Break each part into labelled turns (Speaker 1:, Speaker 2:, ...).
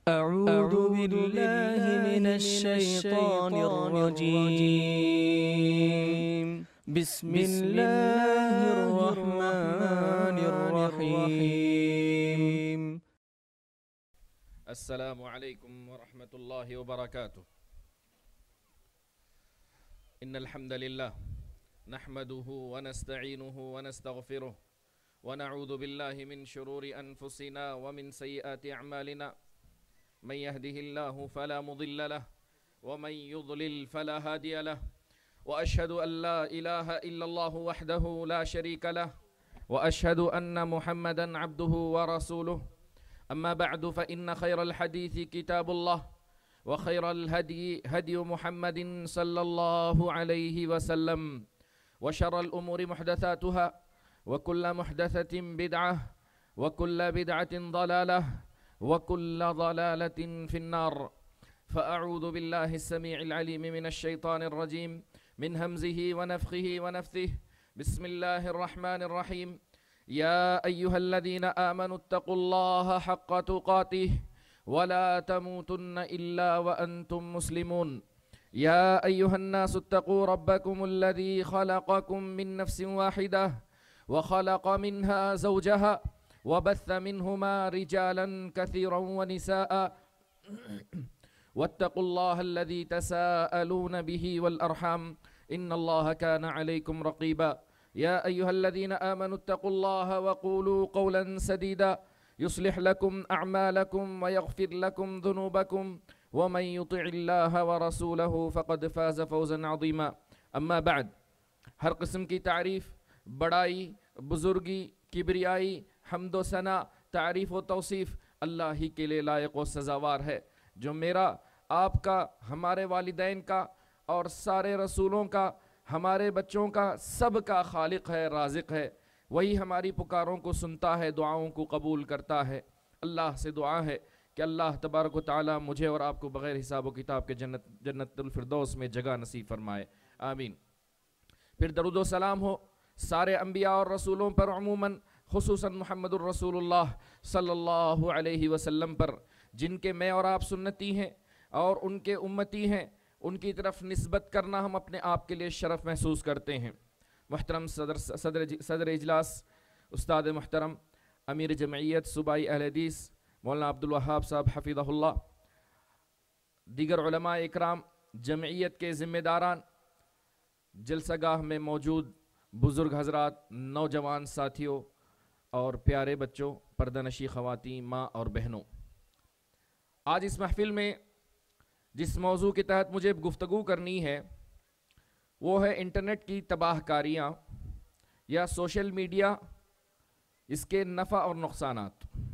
Speaker 1: أعوذ بالله من الشيطان الرجيم. بسم الله الرحمن الرحيم.
Speaker 2: السلام عليكم ورحمة الله وبركاته. إن الحمد لله نحمده ونستعينه ونستغفره ونعوذ بالله من شرور أنفسنا ومن سيئات أعمالنا. من يهده الله فلا مضل له ومن يضلل فلا هادي له، وأشهد أن لا إله إلا الله وحده لا شريك له، وأشهد أن محمدا عبده ورسوله. أما بعد فإن خير الحديث كتاب الله، وخير الهدي هدي محمد صلى الله عليه وسلم، وشر الأمور محدثاتها، وكل محدثة بدعة، وكل بدعة ضلالة، وكل ضلالة في النار. فأعوذ بالله السميع العليم من الشيطان الرجيم، من همزه ونفخه ونفثه. بسم الله الرحمن الرحيم. يا أيها الذين آمنوا اتقوا الله حق تقاته ولا تموتن إلا وأنتم مسلمون. يا أيها الناس اتقوا ربكم الذي خلقكم من نفس واحدة وخلق منها زوجها وبث منهما رجالا كثيرا ونساء، واتقوا الله الذي تساءلون به والأرحام إن الله كان عليكم رقيبا. يا أيها الذين آمنوا اتقوا الله وقولوا قولا سديدا يصلح لكم أعمالكم ويغفر لكم ذنوبكم، ومن يطع الله ورسوله فقد فاز فوزا عظيما. أما بعد، ہر قسم کی تعریف، بڑائی، بزرگی، کبریائی، حمد و ثنا، تعریف و توصیف اللہ ہی کے لیے لائق و سزاوار ہے، جو میرا، آپ کا، ہمارے والدین کا اور سارے رسولوں کا، ہمارے بچوں کا، سب کا خالق ہے، رازق ہے۔ وہی ہماری پکاروں کو سنتا ہے، دعاؤں کو قبول کرتا ہے۔ اللہ سے دعا ہے کہ اللہ تبارک و تعالی مجھے اور آپ کو بغیر حساب و کتاب کے جنت الفردوس میں جگہ نصیب فرمائے، آمین۔ پھر درود و سلام ہو سارے انبیاء اور رسولوں پر عموماً، خصوصاً محمد الرسول اللہ صلی اللہ علیہ وسلم پر، جن کے میں اور آپ سنتی ہیں اور ان کے امتی ہیں۔ ان کی طرف نسبت کرنا ہم اپنے آپ کے لیے شرف محسوس کرتے ہیں۔ محترم صدر اجلاس، استاد محترم، امیر جمعیت صوبائی اہل حدیث مولانا عبدالوہاب صاحب حفظہ اللہ، دیگر علماء اکرام، جمعیت کے ذمہ داران، جلسہ گاہ میں موجود بزرگ حضرات، نوجوان ساتھیوں اور پیارے بچوں، پردہ نشی خواتین، ماں اور بہنوں، آج اس محفل میں جس موضوع کے تحت مجھے گفتگو کرنی ہے وہ ہے انٹرنیٹ کی تباہ کاریاں یا سوشل میڈیا، اس کے نفع اور نقصانات۔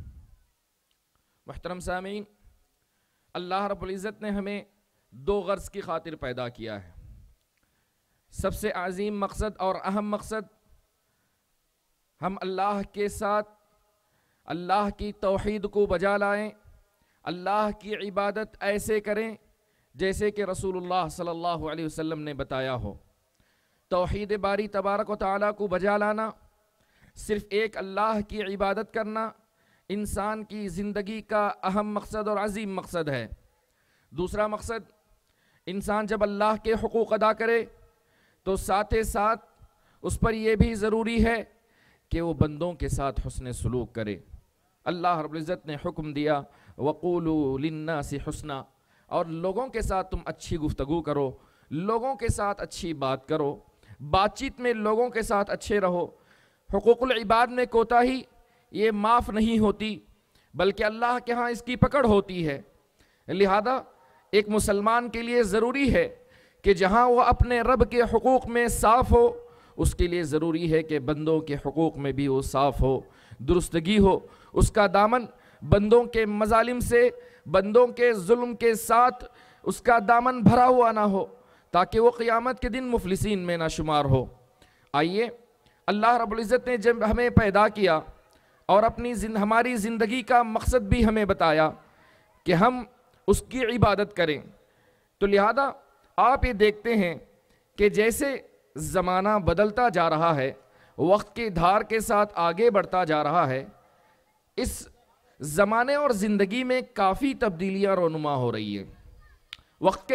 Speaker 2: محترم سامعین، اللہ رب العزت نے ہمیں دو غرض کی خاطر پیدا کیا ہے۔ سب سے عظیم مقصد اور اہم مقصد، ہم اللہ کے ساتھ اللہ کی توحید کو بجا لائیں، اللہ کی عبادت ایسے کریں جیسے کہ رسول اللہ صلی اللہ علیہ وسلم نے بتایا ہو۔ توحید باری تبارک و تعالیٰ کو بجا لانا، صرف ایک اللہ کی عبادت کرنا، انسان کی زندگی کا اہم مقصد اور عظیم مقصد ہے۔ دوسرا مقصد، انسان جب اللہ کے حقوق ادا کرے تو ساتھ ساتھ اس پر یہ بھی ضروری ہے کہ وہ بندوں کے ساتھ حسن سلوک کرے۔ اللہ رب العزت نے حکم دیا وَقُولُوا لِلنَّاسِ حُسْنًا، اور لوگوں کے ساتھ تم اچھی گفتگو کرو، لوگوں کے ساتھ اچھی بات کرو، بات چیت میں لوگوں کے ساتھ اچھے رہو۔ حقوق العباد میں کوتاہی یہ معاف نہیں ہوتی، بلکہ اللہ کے ہاں اس کی پکڑ ہوتی ہے۔ لہذا ایک مسلمان کے لیے ضروری ہے کہ جہاں وہ اپنے رب کے حقوق میں صاف ہو، اس کے لیے ضروری ہے کہ بندوں کے حقوق میں بھی وہ صاف ہو، درستگی ہو، اس کا دامن بندوں کے مظالم سے، بندوں کے ظلم کے ساتھ اس کا دامن بھرا ہوا نہ ہو، تاکہ وہ قیامت کے دن مفلسین میں نہ شمار ہو۔ آئیے، اللہ رب العزت نے جب ہمیں پیدا کیا اور ہماری زندگی کا مقصد بھی ہمیں بتایا کہ ہم اس کی عبادت کریں، تو لہذا آپ یہ دیکھتے ہیں کہ جیسے زمانہ بدلتا جا رہا ہے، وقت کی دھار کے ساتھ آگے بڑھتا جا رہا ہے، اس زمانے اور زندگی میں کافی تبدیلیاں رونما ہو رہی ہیں. وقت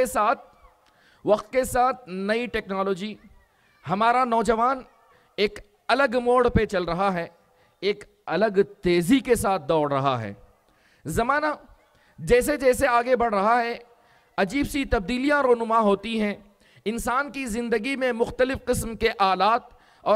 Speaker 2: کے ساتھ نئی ٹیکنالوجی، ہمارا نوجوان ایک الگ موڑ پہ چل رہا ہے، ایک الگ تیزی کے ساتھ دوڑ رہا ہے. زمانہ جیسے جیسے آگے بڑھ رہا ہے عجیب سی تبدیلیاں رونما ہوتی ہیں. انسان کی زندگی میں مختلف قسم کے آلات اور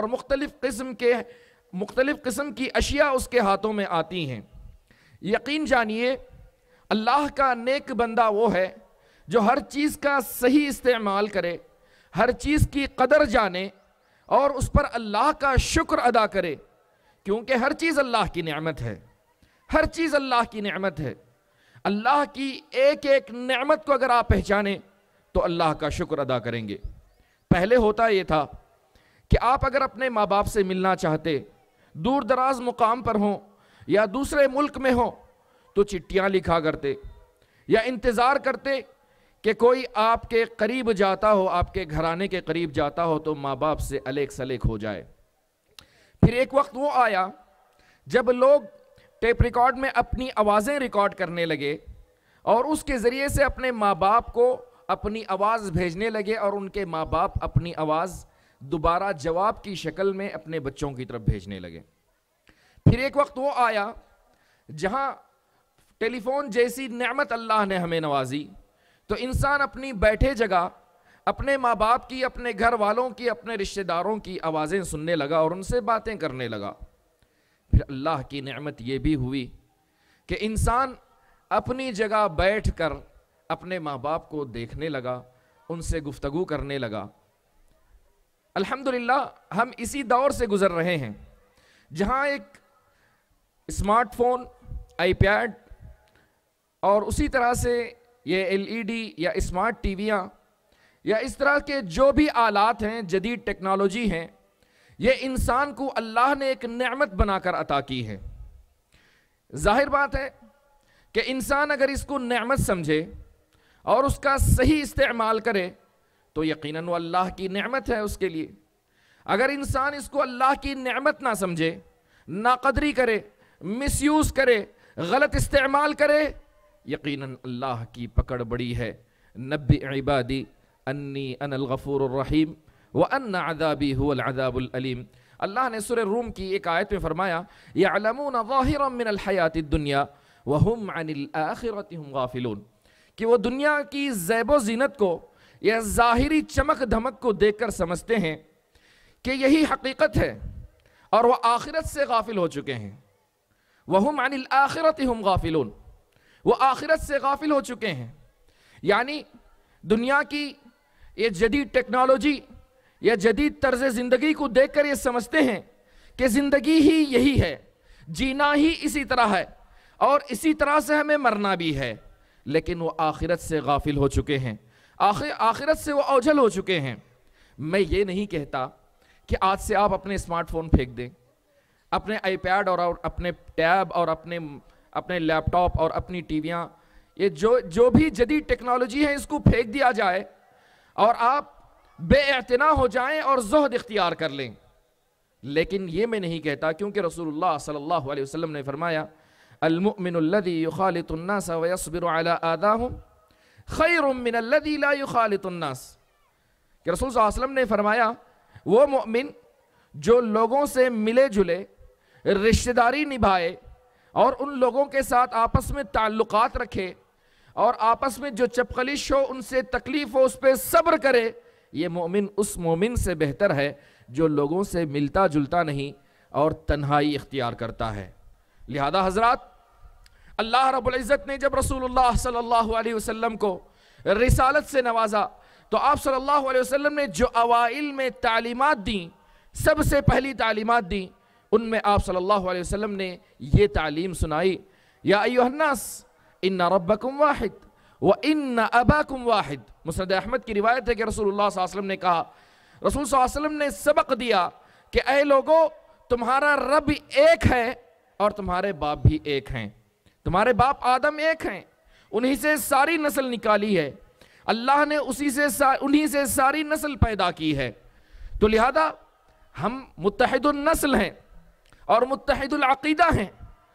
Speaker 2: مختلف قسم کی اشیاء اس کے ہاتھوں میں آتی ہیں. یقین جانیے اللہ کا نیک بندہ وہ ہے جو ہر چیز کا صحیح استعمال کرے، ہر چیز کی قدر جانے اور اس پر اللہ کا شکر ادا کرے، کیونکہ ہر چیز اللہ کی نعمت ہے. ہر چیز اللہ کی نعمت ہے. اللہ کی ایک ایک نعمت کو اگر آپ پہچانیں تو اللہ کا شکر ادا کریں گے. پہلے ہوتا یہ تھا کہ آپ اگر اپنے ماں باپ سے ملنا چاہتے، دور دراز مقام پر ہوں یا دوسرے ملک میں ہوں، تو چٹھیاں لکھا کرتے یا انتظار کرتے کہ کوئی آپ کے قریب جاتا ہو، آپ کے گھرانے کے قریب جاتا ہو تو ماں باپ سے الیک سلیک ہو جائے. پھر ایک وقت وہ آیا جب لوگ ٹیپ ریکارڈ میں اپنی آوازیں ریکارڈ کرنے لگے اور اس کے ذریعے سے اپنے ماں باپ کو اپنی آواز بھیجنے لگے، اور ان کے ماں باپ اپنی آواز دوبارہ جواب کی شکل میں اپنے بچوں کی طرف بھیجنے لگے. پھر ایک وقت وہ آیا جہاں ٹیلی فون جیسی نعمت اللہ نے ہمیں نوازی تو انسان اپنی بیٹھے جگہ اپنے ماں باپ کی، اپنے گھر والوں کی، اپنے رشتہ داروں کی آوازیں سننے لگا اور ان سے باتیں کرنے لگا. پھر اللہ کی نعمت یہ بھی ہوئی کہ انسان اپنی جگہ بیٹھ کر اپنے ماں باپ کو دیکھنے لگا، ان سے گفتگو کرنے لگا. الحمدللہ ہم اسی دور سے گزر رہے ہیں جہاں ایک اسمارٹ فون، آئی پیڈ اور اسی طرح سے یہ LED یا اسمارٹ ٹی ویاں یا اس طرح کے جو بھی آلات ہیں، جدید ٹیکنالوجی ہیں، یہ انسان کو اللہ نے ایک نعمت بنا کر عطا کی ہے. ظاہر بات ہے کہ انسان اگر اس کو نعمت سمجھے اور اس کا صحیح استعمال کرے تو یقیناً وہ اللہ کی نعمت ہے اس کے لیے. اگر انسان اس کو اللہ کی نعمت نہ سمجھے، ناقدری کرے، مس یوز کرے، غلط استعمال کرے، یقیناً اللہ کی پکڑ بڑی ہے. نبئ عبادی انی انا الغفور الرحیم وان عذابی هو العذاب العلیم. اللہ نے سورہ روم کی ایک آیت میں فرمایا یعلمون ظاہرا من الحیات الدنیا وهم عن الآخرة هم غافلون، کہ وہ دنیا کی زیب و زینت کو یا ظاہری چمک دھمک کو دیکھ کر سمجھتے ہیں کہ یہی حقیقت ہے اور وہ آخرت سے غافل ہو چکے ہیں. وهم عن الآخرة هم غافلون، وہ آخرت سے غافل ہو چکے ہیں. یعنی دنیا کی یہ جدید ٹیکنالوجی یا جدید طرز زندگی کو دیکھ کر یہ سمجھتے ہیں کہ زندگی ہی یہی ہے، جینا ہی اسی طرح ہے اور اسی طرح سے ہمیں مرنا بھی ہے. لیکن وہ آخرت سے غافل ہو چکے ہیں، آخرت سے وہ اوجھل ہو چکے ہیں. میں یہ نہیں کہتا کہ آج سے آپ اپنے اسمارٹ فون پھینک دیں، اپنے آئی پیڈ اور اپنے ٹیب اور اپنے لیپ ٹاپ اور اپنی ٹی ویاں، یہ جو بھی جدید ٹیکنالوجی ہے اس کو پھینک دیا جائے اور آپ بے اعتنا ہو جائیں اور زہد اختیار کر لیں. لیکن یہ میں نہیں کہتا، کیونکہ رسول اللہ صلی اللہ علیہ وسلم نے فرمایا المؤمن الذي يخالط الناس ويصبر على آذاهم خير من الذي لا يخالط الناس، کہ رسول صلی اللہ علیہ وسلم نے فرمایا وہ مؤمن جو لوگوں سے ملے جلے، رشتہ داری نبھائے اور ان لوگوں کے ساتھ آپس میں تعلقات رکھے اور آپس میں جو چپخلش ہو، ان سے تکلیف ہو، اس پہ صبر کرے، یہ مومن اس مومن سے بہتر ہے جو لوگوں سے ملتا جلتا نہیں اور تنہائی اختیار کرتا ہے. لہذا حضرات، اللہ رب العزت نے جب رسول اللہ صلی اللہ علیہ وسلم کو رسالت سے نوازا تو آپ صلی اللہ علیہ وسلم نے جو اوائل میں تعلیمات دیں، سب سے پہلی تعلیمات دیں، ان میں آپ صلی اللہ علیہ وسلم نے یہ تعلیم سنائی یا ایھا الناس ان ربکم واحد وان اباکم واحد. مسند احمد کی روایت ہے کہ رسول اللہ صلی اللہ علیہ وسلم نے کہا، رسول صلی اللہ علیہ وسلم نے سبق دیا کہ اے لوگو، تمہارا رب ایک ہے اور تمہارے باپ بھی ایک ہیں. تمہارے باپ آدم ایک ہیں، انہی سے ساری نسل نکالی ہے، اللہ نے انہی سے ساری نسل پیدا کی ہے. تو لہذا ہم متحد النسل ہیں اور متحد العقیدہ ہیں.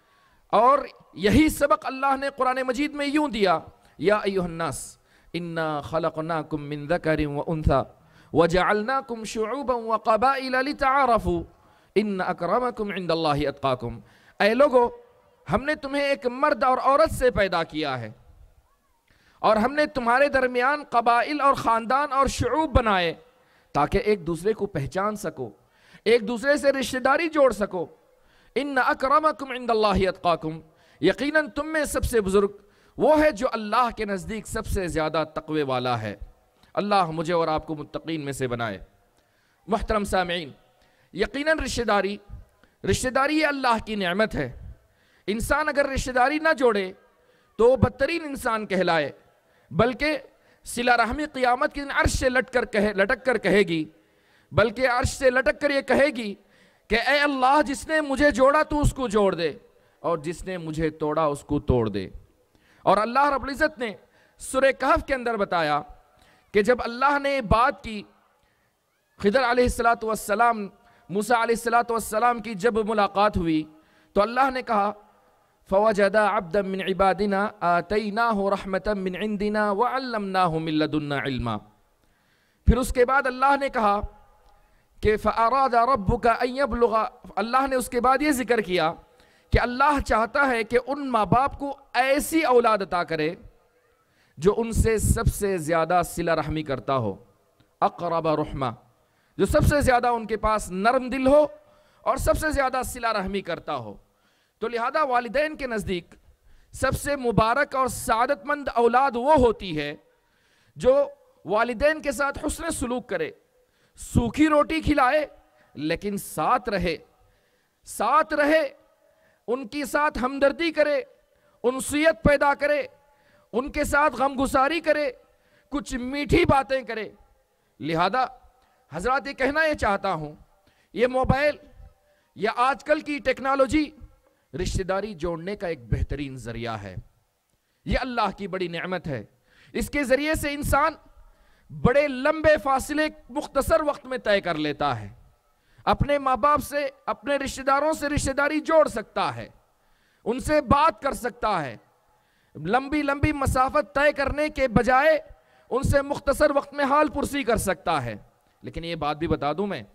Speaker 2: اور یہی سبق اللہ نے قرآن مجید میں یوں دیا، یا ایھا الناس انا خلقناکم من ذکر و انثی وجعلناکم شعوبا وقبائل لتعارفوا ان اکرمکم عند اللہ اتقاکم، اے لوگو ہم نے تمہیں ایک مرد اور عورت سے پیدا کیا ہے، اور ہم نے تمہارے درمیان قبائل اور خاندان اور شعوب بنائے تاکہ ایک دوسرے کو پہچان سکو، ایک دوسرے سے رشتہ داری جوڑ سکو۔ ان اکرمکم عند اللہ اتقاکم، یقیناً تم میں سب سے بزرگ وہ ہے جو اللہ کے نزدیک سب سے زیادہ تقوی والا ہے۔ اللہ مجھے اور آپ کو متقین میں سے بنائے۔ محترم سامعین، یقیناً رشتہ داری یہ اللہ کی نعمت ہے۔ انسان اگر رشتہ داری نہ جوڑے تو وہ بدترین انسان کہلائے، بلکہ صلہ رحمی قیامت کے دن عرش سے لٹک کر کہے گی، بلکہ عرش سے لٹک کر یہ کہے گی کہ اے اللہ جس نے مجھے جوڑا تو اس کو جوڑ دے، اور جس نے مجھے توڑا اس کو توڑ دے۔ اور اللہ رب العزت نے سورہ کہف کے اندر بتایا کہ جب اللہ نے بات کی خضر علیہ السلام موسیٰ علیہ السلام کی جب ملاقات ہوئی تو اللہ نے کہا فَوَجَدَا عَبْدًا مِّنْ عِبَادِنَا آتَيْنَاهُ رَحْمَةً مِّنْ عِنْدِنَا وَعَلَّمْنَاهُ مِن لَّدُنَّا عِلْمًا۔ پھر اس کے بعد اللہ نے کہا کہ فَأَرَادَ رَبُّكَ أَن يَبْلُغَ، اللہ نے اس کے بعد یہ ذکر کیا کہ اللہ چاہتا ہے کہ ان ماں باپ کو ایسی اولاد عطا کرے جو ان سے سب سے زیادہ صلہ رحمی کرتا ہو، اقرب رحمہ، جو سب سے زیادہ ان کے پاس نرم دل ہو اور سب سے زیادہ صلہ رحمی کرتا ہو۔ تو لہذا والدین کے نزدیک سب سے مبارک اور سعادت مند اولاد وہ ہوتی ہے جو والدین کے ساتھ حسن سلوک کرے، سوکھی روٹی کھلائے لیکن ساتھ رہے، ان کے ساتھ ہمدردی کرے، انسیت پیدا کرے، ان کے ساتھ غمگساری کرے، کچھ میٹھی باتیں کرے۔ لہذا حضرات یہ کہنا یہ چاہتا ہوں، یہ موبائل یا آج کل کی ٹیکنالوجی رشتہ داری جوڑنے کا ایک بہترین ذریعہ ہے، یہ اللہ کی بڑی نعمت ہے۔ اس کے ذریعے سے انسان بڑے لمبے فاصلے مختصر وقت میں طے کر لیتا ہے، اپنے ماں باپ سے، اپنے رشتہ داروں سے رشتہ داری جوڑ سکتا ہے، ان سے بات کر سکتا ہے، لمبی مسافت طے کرنے کے بجائے ان سے مختصر وقت میں حال پرسی کر سکتا ہے۔ لیکن یہ بات بھی بتا دوں میں،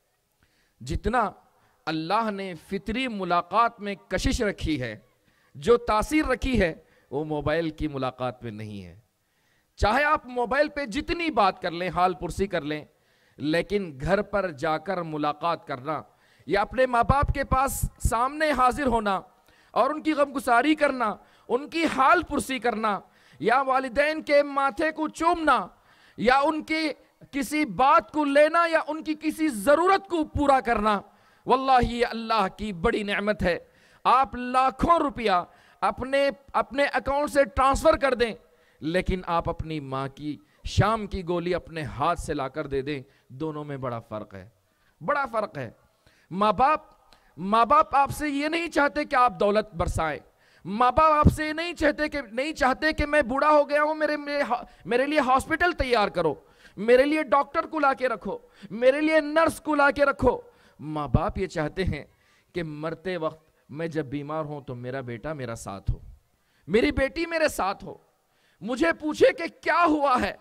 Speaker 2: جتنا اللہ نے فطری ملاقات میں کشش رکھی ہے، جو تاثیر رکھی ہے، وہ موبائل کی ملاقات میں نہیں ہے۔ چاہے آپ موبائل پہ جتنی بات کر لیں، حال پرسی کر لیں، لیکن گھر پر جا کر ملاقات کرنا یا اپنے ماں باپ کے پاس سامنے حاضر ہونا اور ان کی غمگساری کرنا، ان کی حال پرسی کرنا، یا والدین کے ماتھے کو چومنا، یا ان کی کسی بات کو لینا، یا ان کی کسی ضرورت کو پورا کرنا، واللہ یہ اللہ کی بڑی نعمت ہے۔ آپ لاکھوں روپیہ اپنے اکاؤنٹ سے ٹرانسفر کر دیں، لیکن آپ اپنی ماں کی شام کی گولی اپنے ہاتھ سے لا کر دے دیں، دونوں میں بڑا فرق ہے۔ ماں باپ آپ سے یہ نہیں چاہتے کہ آپ دولت برسائیں، ماں باپ آپ سے یہ نہیں چاہتے کہ میں بوڑھا ہو گیا ہوں، میرے لیے ہاسپٹل تیار کرو، میرے لیے ڈاکٹر کو لا کے رکھو، میرے لیے نرس کو لا کے رکھو۔ ماں باپ یہ چاہتے ہیں کہ مرتے وقت میں جب بیمار ہوں تو میرا بیٹا میرا ساتھ ہو، میری بیٹی میرے ساتھ ہو، مجھے پوچھے کہ کیا ہوا ہے۔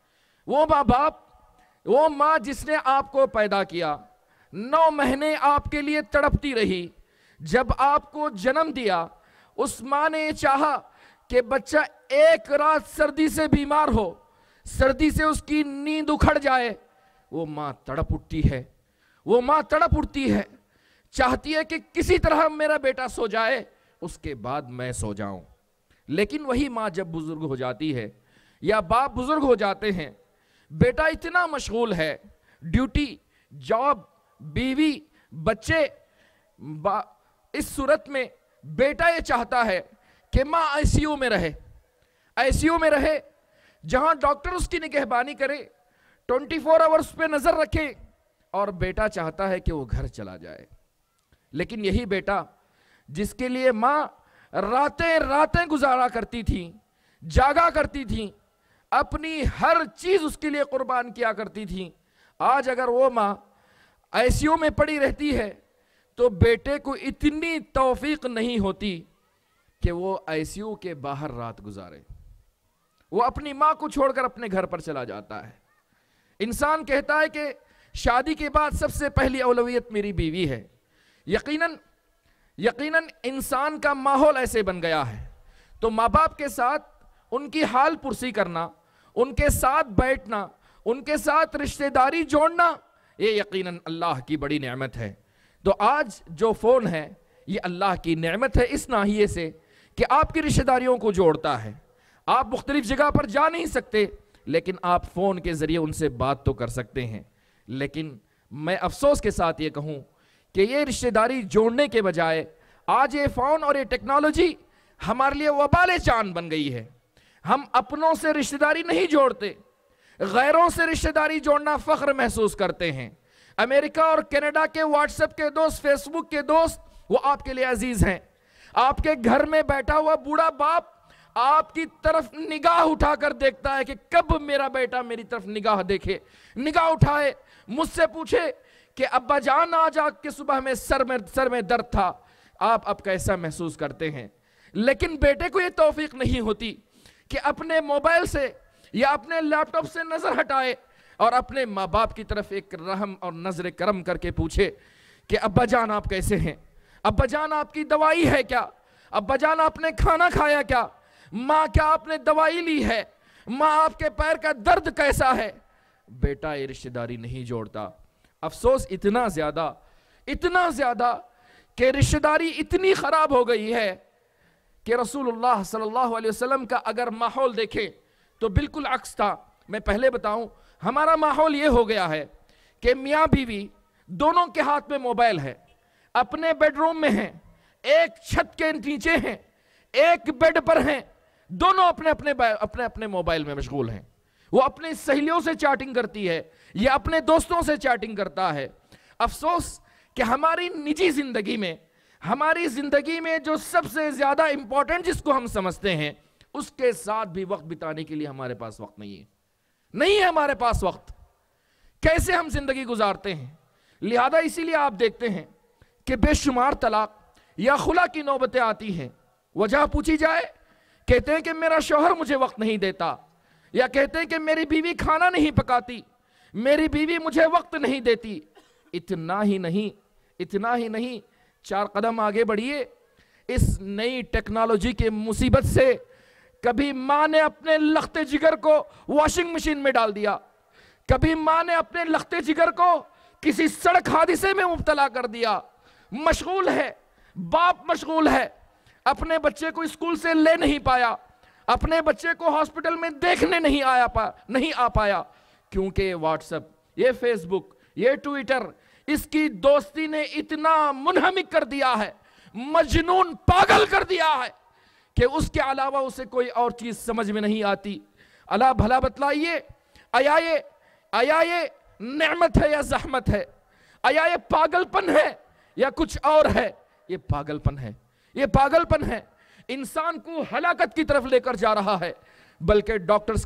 Speaker 2: وہ ماں جس نے آپ کو پیدا کیا، 9 مہینے آپ کے لیے تڑپتی رہی، جب آپ کو جنم دیا اس ماں نے یہ چاہا کہ بچہ ایک رات سردی سے بیمار ہو، سردی سے اس کی نیند اکھڑ جائے، وہ ماں تڑپ اٹھتی ہے، چاہتی ہے کہ کسی طرح میرا بیٹا سو جائے، اس کے بعد میں سو جاؤں۔ لیکن وہی ماں جب بزرگ ہو جاتی ہے یا باپ بزرگ ہو جاتے ہیں، بیٹا اتنا مشغول ہے، ڈیوٹی، جاب، بیوی، بچے، اس صورت میں بیٹا یہ چاہتا ہے کہ ماں آئی سی یو میں رہے جہاں ڈاکٹر اس کی نگہبانی کرے، 24 آورز پہ نظر رکھے، اور بیٹا چاہتا ہے کہ وہ گھر چلا جائے۔ لیکن یہی بیٹا جس کے لیے ماں راتیں گزارا کرتی تھی، جاگا کرتی تھی، اپنی ہر چیز اس کے لیے قربان کیا کرتی تھی، آج اگر وہ ماں آئی سی یو میں پڑی رہتی ہے تو بیٹے کو اتنی توفیق نہیں ہوتی کہ وہ ICU کے باہر رات گزارے، وہ اپنی ماں کو چھوڑ کر اپنے گھر پر چلا جاتا ہے۔ انسان کہتا ہے کہ شادی کے بعد سب سے پہلی اولویت میری بیوی ہے۔ یقیناً انسان کا ماحول ایسے بن گیا ہے، تو ماں باپ کے ساتھ ان کی حال پرسی کرنا، ان کے ساتھ بیٹھنا، ان کے ساتھ رشتہ داری جوڑنا، یہ یقیناً اللہ کی بڑی نعمت ہے۔ تو آج جو فون ہے یہ اللہ کی نعمت ہے اس ناحیے سے کہ آپ کی رشتہ داریوں کو جوڑتا ہے۔ آپ مختلف جگہ پر جا نہیں سکتے، لیکن آپ فون کے ذریعے ان سے بات تو کر سکتے ہیں۔ لیکن میں افسوس کے ساتھ یہ کہوں کہ یہ رشتہ داری جوڑنے کے بجائے آج یہ فون اور یہ ٹیکنالوجی ہمارے لیے وبال جان بن گئی ہے۔ ہم اپنوں سے رشتہ داری نہیں جوڑتے، غیروں سے رشتہ داری جوڑنا فخر محسوس کرتے ہیں۔ امریکہ اور کینیڈا کے واٹس ایپ کے دوست، فیس بک کے دوست، وہ آپ کے لیے عزیز ہیں۔ آپ کے گھر میں بیٹھا ہوا بوڑھا باپ آپ کی طرف نگاہ اٹھا کر دیکھتا ہے کہ کب میرا بیٹا میری طرف نگاہ دیکھے، نگاہ اٹھائے، مجھ سے پوچھے کہ ابا جان آج آگ کے صبح میں سر میں درد تھا، آپ اب کیسا محسوس کرتے ہیں؟ لیکن بیٹے کو یہ توفیق نہیں ہوتی کہ اپنے موبائل سے یا اپنے لیپ ٹاپ سے نظر ہٹائے اور اپنے ماں باپ کی طرف ایک رحم اور نظر کرم کر کے پوچھے کہ ابا جان آپ کیسے ہیں؟ ابا جان آپ کی دوائی ہے کیا؟ ابا جان آپ نے کھانا کھایا کیا؟ ماں کیا آپ نے دوائی لی ہے؟ ماں آپ کے پیر کا درد کیسا ہے؟ بیٹا یہ رشتہ داری نہیں جوڑتا۔ افسوس اتنا زیادہ کہ رشتہ داری اتنی خراب ہو گئی ہے کہ رسول اللہ صلی اللہ علیہ وسلم کا اگر ماحول دیکھیں تو بالکل عکس تھا۔ میں پہلے بتاؤں، ہمارا ماحول یہ ہو گیا ہے کہ میاں بیوی دونوں کے ہاتھ میں موبائل ہے، اپنے بیڈ روم میں ہیں، ایک چھت کے نیچے ہیں، ایک بیڈ پر ہیں، دونوں اپنے موبائل میں مشغول ہیں۔ وہ اپنی سہیلیوں سے چیٹنگ کرتی ہے یا اپنے دوستوں سے چیٹنگ کرتا ہے۔ افسوس کہ ہماری نجی زندگی میں جو سب سے زیادہ امپورٹنٹ جس کو ہم سمجھتے ہیں، اس کے ساتھ بھی وقت بتانے کے لیے ہمارے پاس وقت نہیں ہے ہمارے پاس وقت۔ کیسے ہم زندگی گزارتے ہیں؟ لہذا اسی لیے آپ دیکھتے ہیں کہ بے شمار طلاق یا خلا کی نوبتیں آتی ہیں۔ وجہ پوچھی جائے، کہتے ہیں کہ میرا شوہر مجھے وقت نہیں دیتا، یا کہتے ہیں کہ میری بیوی کھانا نہیں پکاتی، میری بیوی مجھے وقت نہیں دیتی۔ اتنا ہی نہیں، 4 قدم آگے بڑھیے، اس نئی ٹیکنالوجی کے مصیبت سے کبھی ماں نے اپنے لختے جگر کو واشنگ مشین میں ڈال دیا، کبھی ماں نے اپنے لختے جگر کو کسی سڑک حادثے میں مبتلا کر دیا۔ مشغول ہے، باپ مشغول ہے، اپنے بچے کو اسکول سے لے نہیں پایا، اپنے بچے کو ہاسپٹل میں دیکھنے نہیں آ پایا، کیونکہ یہ واٹس ایپ، یہ فیس بک، یہ ٹویٹر اس کی دوستی نے اتنا منہمک کر دیا ہے، مجنون پاگل کر دیا ہے کہ اس کے علاوہ اسے کوئی اور چیز سمجھ میں نہیں آتی۔ اللہ بھلا بتلائیے، آیا یہ نعمت ہے یا زحمت ہے؟ آیا یہ پاگل پن ہے یا کچھ اور ہے؟ یہ پاگل پن ہے، انسان کو ہلاکت کی طرف لے کر جا رہا ہے۔ بلکہ ڈاکٹرز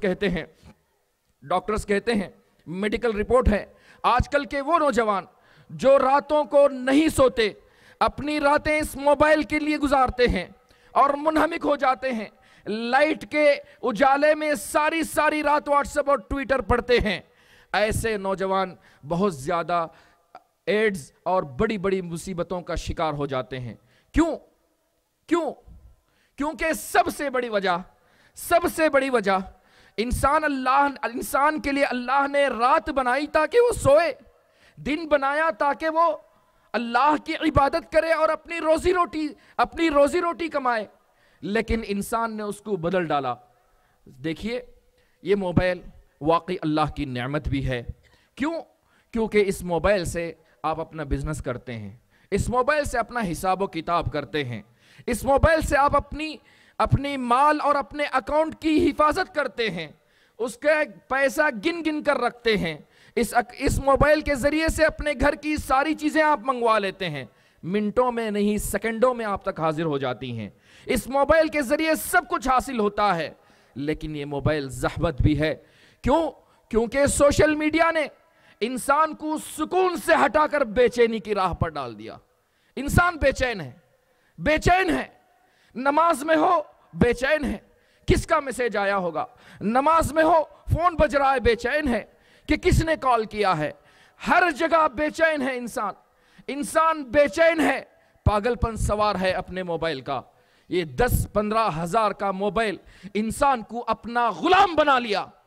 Speaker 2: کہتے ہیں، میڈیکل رپورٹ ہے، آج کل کے وہ نوجوان جو راتوں کو نہیں سوتے، اپنی راتیں اس موبائل کے لیے گزارتے ہیں اور منہمک ہو جاتے ہیں، لائٹ کے اجالے میں ساری رات واٹس ایپ اور ٹویٹر پڑھتے ہیں۔ ایسے نوجوان بہت زیادہ ایڈز اور بڑی مصیبتوں کا شکار ہو جاتے ہیں۔ کیونکہ سب سے بڑی وجہ انسان کے لیے اللہ نے رات بنائی تاکہ وہ سوئے، دن بنایا تاکہ وہ اللہ کی عبادت کرے اور اپنی روزی روٹی کمائے، لیکن انسان نے اس کو بدل ڈالا۔ دیکھیے، یہ موبائل واقعی اللہ کی نعمت بھی ہے۔ کیونکہ اس موبائل سے آپ اپنا بزنس کرتے ہیں، اس موبائل سے اپنا حساب و کتاب کرتے ہیں، اس موبائل سے آپ اپنی مال اور اپنے اکاؤنٹ کی حفاظت کرتے ہیں، اس کا پیسہ گن کر رکھتے ہیں۔ اس موبائل کے ذریعے سے اپنے گھر کی ساری چیزیں آپ منگوا لیتے ہیں، منٹوں میں نہیں سیکنڈوں میں آپ تک حاضر ہو جاتی ہیں۔ اس موبائل کے ذریعے سب کچھ حاصل ہوتا ہے، لیکن یہ موبائل زحمت بھی ہے۔ کیونکہ سوشل میڈیا نے انسان کو سکون سے ہٹا کر بے چینی کی راہ پر ڈال دیا۔ انسان بے چین ہے، نماز میں ہو بے چین ہے کس کا میسج آیا ہوگا، نماز میں ہو فون بج رہا ہے بے چین ہے کہ کس نے کال کیا ہے، ہر جگہ بے چین ہے انسان بے چین ہے، پاگل پن سوار ہے اپنے موبائل کا۔ یہ 10-15 ہزار کا موبائل انسان کو اپنا غلام بنا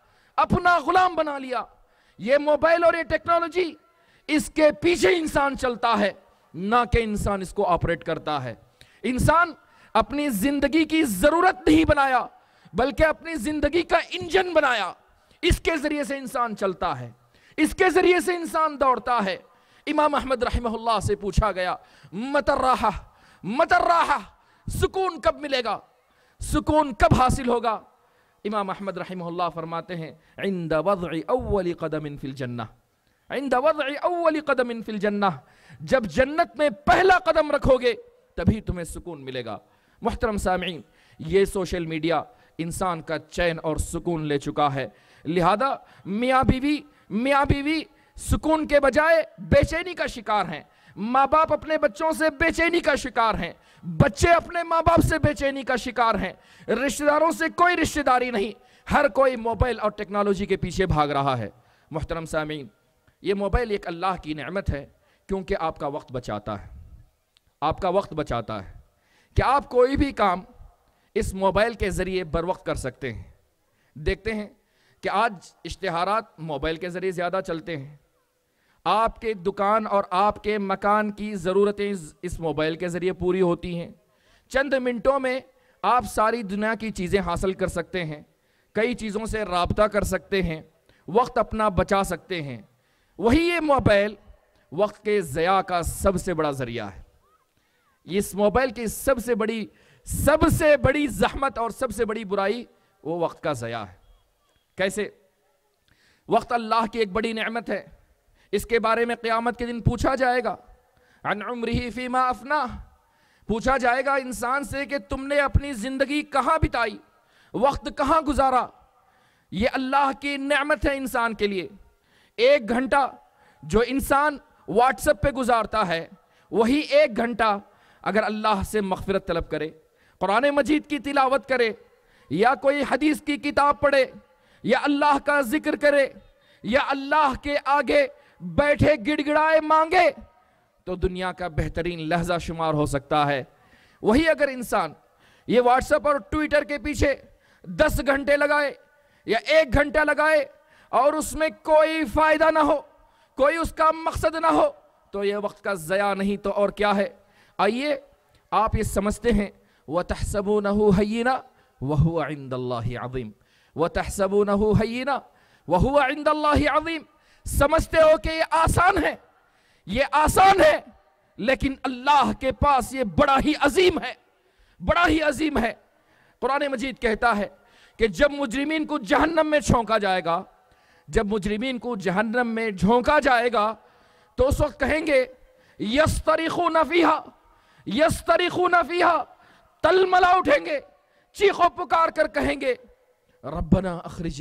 Speaker 2: لیا، یہ موبائل اور یہ ٹیکنالوجی اس کے پیچھے انسان چلتا ہے نہ کہ انسان اس کو آپریٹ کرتا ہے۔ انسان اپنی زندگی کی ضرورت نہیں بنایا بلکہ اپنی زندگی کا انجن بنایا، اس کے ذریعے سے انسان چلتا ہے، اس کے ذریعے سے انسان دوڑتا ہے۔ امام احمد رحمہ اللہ سے پوچھا گیا متی الراحہ، سکون کب ملے گا، سکون کب حاصل ہوگا؟ امام احمد رحمہ اللہ فرماتے ہیں عند وضع اول قدم فی الجنہ، عند وضع اول قدم فی الجنہ، جب جنت میں پہلا قدم رکھو گے تبھی تمہیں سکون ملے گا۔ محترم سامعین، یہ سوشل میڈیا انسان کا چین اور سکون لے چکا ہے، لہذا میاں بیوی سکون کے بجائے بے چینی کا شکار ہیں، ماں باپ اپنے بچوں سے بے چینی کا شکار ہیں، بچے اپنے ماں باپ سے بے چینی کا شکار ہیں، رشتہ داروں سے کوئی رشتہ داری نہیں، ہر کوئی موبائل اور ٹیکنالوجی کے پیچھے بھاگ رہا ہے۔ محترم سامعین، یہ موبائل ایک اللہ کی نعمت ہے کیونکہ آپ کا وقت بچاتا ہے کہ آپ کوئی بھی کام اس موبائل کے ذریعے بر وقت کر سکتے ہیں۔ دیکھتے ہیں کہ آج اشتہارات موبائل کے ذریعے زیادہ چلتے ہیں، آپ کے دکان اور آپ کے مکان کی ضرورتیں اس موبائل کے ذریعے پوری ہوتی ہیں، چند منٹوں میں آپ ساری دنیا کی چیزیں حاصل کر سکتے ہیں، کئی چیزوں سے رابطہ کر سکتے ہیں، وقت اپنا بچا سکتے ہیں۔ وہی یہ موبائل وقت کے ضیاع کا سب سے بڑا ذریعہ ہے۔ اس موبائل کی سب سے بڑی زحمت اور سب سے بڑی برائی وہ وقت کا ضیاع ہے۔ کیسے؟ وقت اللہ کی ایک بڑی نعمت ہے، اس کے بارے میں قیامت کے دن پوچھا جائے گا عن عمرہ فیما افناہ، پوچھا جائے گا انسان سے کہ تم نے اپنی زندگی کہاں بتائی، وقت کہاں گزارا۔ یہ اللہ کی نعمت ہے انسان کے لیے۔ 1 گھنٹہ جو انسان واٹس ایپ پہ گزارتا ہے، وہی 1 گھنٹہ اگر اللہ سے مغفرت طلب کرے، قرآن مجید کی تلاوت کرے، یا کوئی حدیث کی کتاب پڑھے، یا اللہ کا ذکر کرے، یا اللہ کے آگے بیٹھے گڑ گڑائے مانگے، تو دنیا کا بہترین لحظہ شمار ہو سکتا ہے۔ وہی اگر انسان یہ واٹس ایپ اور ٹویٹر کے پیچھے 10 گھنٹے لگائے یا 1 گھنٹہ لگائے اور اس میں کوئی فائدہ نہ ہو، کوئی اس کا مقصد نہ ہو، تو یہ وقت کا ضیاع نہیں تو اور کیا ہے؟ آئیے آپ یہ سمجھتے ہیں وَتَحْسَبُونَهُ هَيِّنًا وَهُوَ عِنْدَ اللَّهِ عَظِيمٌ، وَتَحْسَبُونَهُ هَيِّنًا وَهُوَ عِنْدَ اللَّهِ عَظِيمٌ، سمجھتے ہو کہ یہ آسان ہے لیکن اللہ کے پاس یہ بڑا ہی عظیم ہے۔ قرآن مجید کہتا ہے کہ جب مجرمین کو جہنم میں جھونکا جائے گا تو اس وقت کہیں گے یسترخون فیہا، تلملا اٹھیں گے، چیخو پکار کر کہیں گے ربنا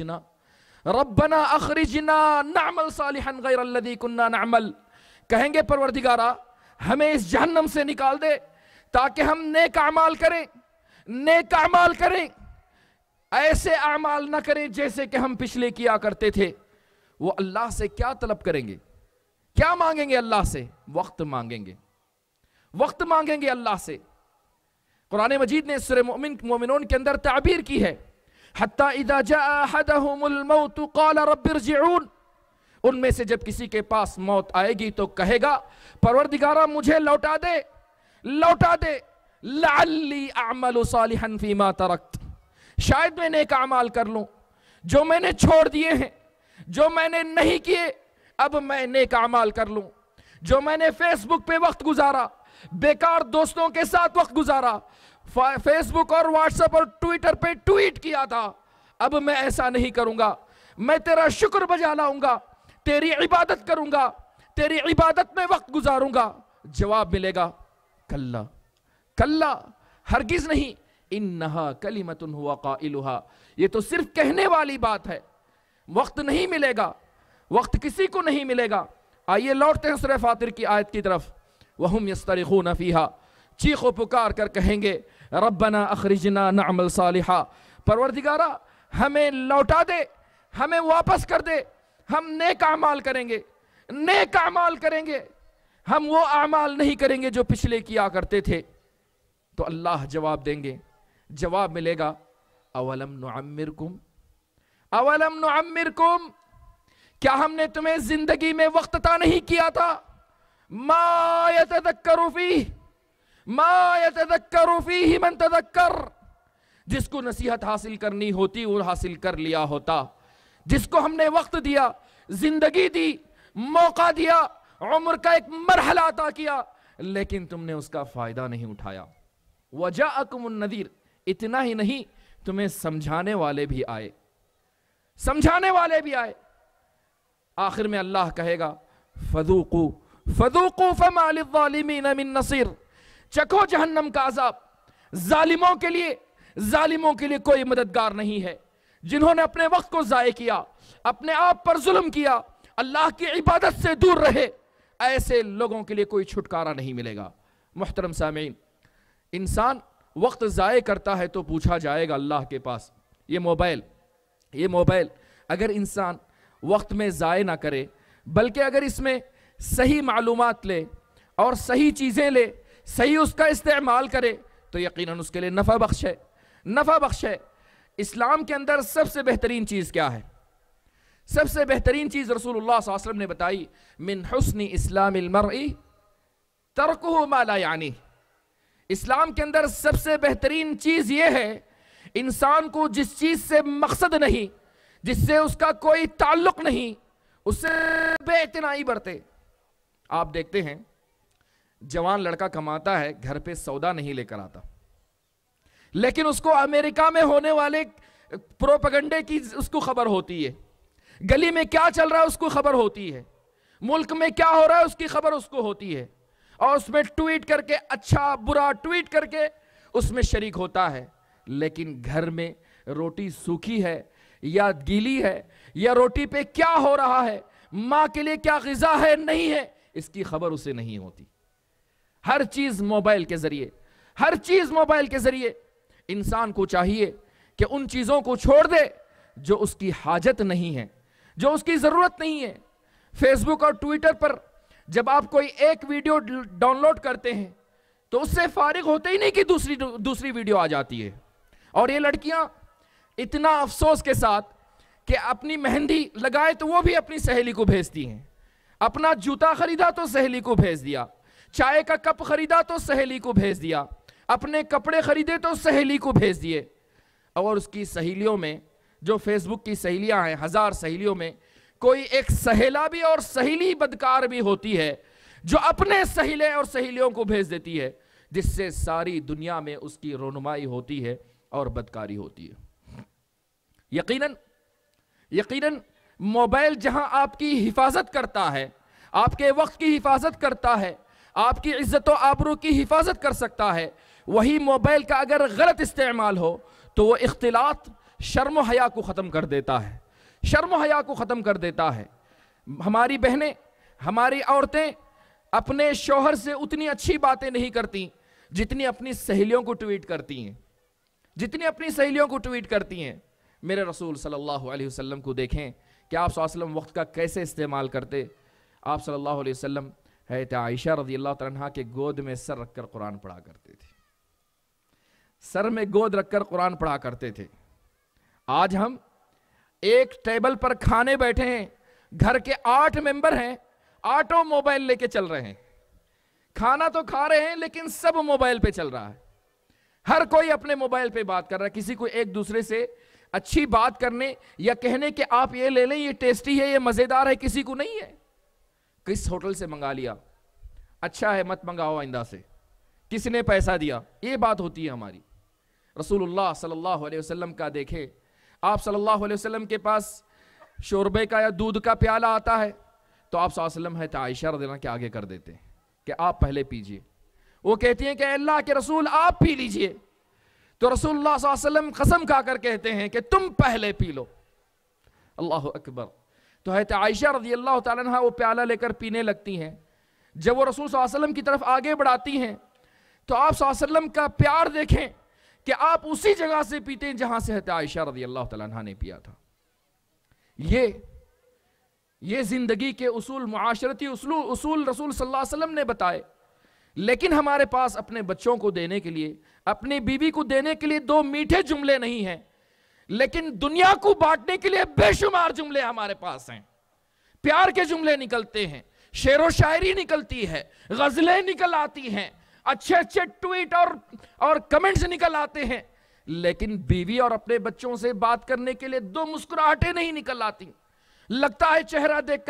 Speaker 2: اخرجنا نعمل صالحا غیر الذی کننا نعمل، کہیں گے پروردگارا ہمیں اس جہنم سے نکال دے تاکہ ہم نیک اعمال کریں، ایسے اعمال نہ کریں جیسے کہ ہم پچھلے کیا کرتے تھے۔ وہ اللہ سے کیا طلب کریں گے؟ کیا مانگیں گے اللہ سے؟ وقت مانگیں گے اللہ سے۔ قرآن مجید نے سورہ مومنون کے اندر تعبیر کی ہے حَتَّى إِذَا جَاءَ أَحَدَهُمُ الْمَوْتُ قَالَ رَبِّ ارْجِعُونَ، ان میں سے جب کسی کے پاس موت آئے گی تو کہے گا پروردگارہ مجھے لوٹا دے لَعَلِّي أَعْمَلُ صَالِحًا فِي مَا تَرَكْتُ، شاید میں نیک اعمال کر لوں، جو میں نے چھوڑ دیے ہیں، جو میں نے نہیں کیے اب میں نیک اعمال کر لوں، جو میں نے فیس بک پہ وقت گزارا، بیکار دوستوں کے ساتھ وقت گزارا، فیس بک اور واٹس ایپ اور ٹویٹر پہ ٹویٹ کیا تھا، اب میں ایسا نہیں کروں گا، میں تیرا شکر بجا لاؤں گا، تیری عبادت کروں گا، تیری عبادت میں وقت گزاروں گا۔ جواب ملے گا کلا، ہرگز نہیں، انہا کلمۃ ہوا قائلہا، یہ تو صرف کہنے والی بات ہے، وقت نہیں ملے گا، وقت کسی کو نہیں ملے گا۔ آئیے لوٹتے ہیں سورہ فاطر کی آیت کی طرف، وَهُمْ يَسْتَرِخُونَ فِيهَا، چیخ و پکار کر کہیں گے ربنا اخرجنا نعمل صالحا، پروردگارا ہمیں لوٹا دے، ہمیں واپس کر دے، ہم نیک اعمال کریں گے، نیک اعمال کریں گے، ہم وہ اعمال نہیں کریں گے جو پچھلے کیا کرتے تھے۔ تو اللہ جواب دیں گے، جواب ملے گا اولم نعمرکم، اولم نعمرکم، کیا ہم نے تمہیں زندگی میں وقت عطا نہیں کیا تھا؟ ما یتذکر فیہ، ما یتذکر فیہ من تذکر، جس کو نصیحت حاصل کرنی ہوتی وہ حاصل کر لیا ہوتا، جس کو ہم نے وقت دیا، زندگی دی، موقع دیا، عمر کا ایک مرحلہ عطا کیا، لیکن تم نے اس کا فائدہ نہیں اٹھایا۔ وجاءکم النذیر، اتنا ہی نہیں تمہیں سمجھانے والے بھی آئے، سمجھانے والے بھی آئے۔ آخر میں اللہ کہے گا فذوقوا فذوقوا فما للظالمین من نصیر، چکھو جہنم کا عذاب، ظالموں کے لیے کوئی مددگار نہیں ہے۔ جنہوں نے اپنے وقت کو ضائع کیا، اپنے آپ پر ظلم کیا، اللہ کی عبادت سے دور رہے، ایسے لوگوں کے لیے کوئی چھٹکارا نہیں ملے گا۔ محترم سامعین، انسان وقت ضائع کرتا ہے تو پوچھا جائے گا اللہ کے پاس، یہ موبائل اگر انسان وقت میں ضائع نہ کرے، بلکہ اگر اس میں صحیح معلومات لے اور صحیح چیزیں لے، صحیح اس کا استعمال کرے، تو یقیناً اس کے لیے نفع بخش ہے۔ اسلام کے اندر سب سے بہترین چیز کیا ہے؟ سب سے بہترین چیز رسول اللہ صلی اللہ علیہ وسلم نے بتائی، من حسن اسلام المرء ترکہ ما لا یعنی۔ اسلام کے اندر سب سے بہترین چیز یہ ہے، انسان کو جس چیز سے مقصد نہیں، جس سے اس کا کوئی تعلق نہیں، اس سے بے اعتنائی برتے۔ آپ دیکھتے ہیں جوان لڑکا کماتا ہے، گھر پہ سودا نہیں لے کر آتا، لیکن اس کو امریکہ میں ہونے والے پروپیگنڈے کی اس کو خبر ہوتی ہے، گلی میں کیا چل رہا ہے اس کو خبر ہوتی ہے، ملک میں کیا ہو رہا ہے اس کی خبر اس کو ہوتی ہے، اور اس میں ٹویٹ کر کے، اچھا برا ٹویٹ کر کے اس میں شریک ہوتا ہے۔ لیکن گھر میں روٹی سوکھی ہے یا گیلی ہے، یا روٹی پہ کیا ہو رہا ہے، ماں کے لیے کیا غذا ہے نہیں ہے، اس کی خبر اسے نہیں ہوتی۔ ہر چیز موبائل کے ذریعے انسان کو چاہیے کہ ان چیزوں کو چھوڑ دے جو اس کی حاجت نہیں ہے، جو اس کی ضرورت نہیں ہے۔ فیس بک اور ٹویٹر پر جب آپ کوئی ایک ویڈیو ڈاؤن لوڈ کرتے ہیں تو اس سے فارغ ہوتے ہی نہیں کہ دوسری ویڈیو آ جاتی ہے۔ اور یہ لڑکیاں اتنا افسوس کے ساتھ کہ اپنی مہندی لگائے تو وہ بھی اپنی سہیلی کو بھیجتی ہیں، اپنا جوتا خریدا تو سہیلی کو بھیج دیا، چائے کا کپ خریدا تو سہیلی کو بھیج دیا، اپنے کپڑے خریدے تو سہیلی کو بھیج دیے۔ اور اس کی سہیلیوں میں، جو فیس بک کی سہیلیاں ہیں، 1000 سہیلیوں میں کوئی ایک سہیلا بھی اور سہیلی بدکار بھی ہوتی ہے جو اپنے سہیلے اور سہیلیوں کو بھیج دیتی ہے، جس سے ساری دنیا میں اس کی رونمائی ہوتی ہے اور بدکاری ہوتی ہے۔ یقیناً موبائل جہاں آپ کی حفاظت کرتا ہے، آپ کے وقت کی حفاظت کرتا ہے، آپ کی عزت و آبرو کی حفاظت کر سکتا ہے، وہی موبائل کا اگر غلط استعمال ہو تو وہ اختلاط، شرم و حیا کو ختم کر دیتا ہے۔ ہماری بہنیں، ہماری عورتیں اپنے شوہر سے اتنی اچھی باتیں نہیں کرتی جتنی اپنی سہیلیوں کو ٹویٹ کرتی ہیں۔ میرے رسول صلی اللہ علیہ وسلم کو دیکھیں کہ آپ صلی اللہ علیہ وسلم وقت کا کیسے استعمال کرتے۔ آپ صلی اللہ علیہ وسلم حضرت عائشہ رضی اللہ تعالیٰ عنہ کے گود میں سر رکھ کر قرآن پڑھا کرتے تھے، سر میں گود رکھ کر قرآن پڑھا کرتے تھے۔ آج ہم ایک ٹیبل پر کھانے بیٹھے ہیں، گھر کے 8 ممبر ہیں، 8 موبائل لے کے چل رہے ہیں، کھانا تو کھا رہے ہیں لیکن سب موبائل پہ چل رہا ہے، ہر کوئی اپنے موبائل پہ بات کر رہا ہے۔ کسی کو ایک دوسرے سے اچھی بات کرنے یا کہنے کہ آپ یہ لے لیں، یہ ٹیسٹی ہے، یہ مزیدار ہے، کسی کو نہیں ہے۔ کس ہوٹل سے منگا لیا، اچھا ہے مت منگاؤ آئندہ سے، کس نے پیسہ دیا، یہ بات ہوتی ہے ہماری۔ رسول اللہ صلی اللہ علیہ وسلم کا دیکھیں، آپ صلی اللہ علیہ وسلم کے پاس شوربے کا یا دودھ کا پیالہ آتا ہے تو آپ صلی اللہ علیہ وسلم ہے عائشہ رضی اللہ عنہ کے آگے کر دیتے ہیں کہ آپ پہلے پیجئے۔ وہ کہتی ہیں کہ اے اللہ کے رسول آپ پی لیجئے، تو رسول اللہ صلی اللہ علیہ وسلم قسم کھا کر کہتے ہیں کہ تم پہلے پی لو۔ اللہ اکبر۔ تو حضرت عائشہ رضی اللہ تعالیٰ عنہ وہ پیالہ لے کر پینے لگتی ہیں۔ جب وہ رسول صلی اللہ علیہ وسلم کی طرف آگے بڑھاتی ہیں تو آپ صلی اللہ علیہ وسلم کا پیار دیکھیں کہ آپ اسی جگہ سے پیتے ہیں جہاں سے حضرت عائشہ رضی اللہ تعالیٰ عنہ نے پیا تھا. یہ زندگی کے اصول، معاشرتی اصول رسول صلی اللہ علیہ وسلم نے بتائے. لیکن ہمارے پاس اپنے بچوں کو دینے کے لیے، اپنی بیوی کو دینے کے لیے 2 میٹھے جملے نہیں ہیں، لیکن دنیا کو بانٹنے کے لیے بے شمار جملے ہمارے پاس ہیں. پیار کے جملے نکلتے ہیں، شعر و شاعری نکلتی ہے، غزلیں نکل آتی ہیں، اچھے اچھے ٹویٹ اور کمنٹس نکل آتے ہیں، لیکن بیوی اور اپنے بچوں سے بات کرنے کے لیے 2 مسکراہٹیں نہیں نکل آتی. لگتا ہے چہرہ دیکھ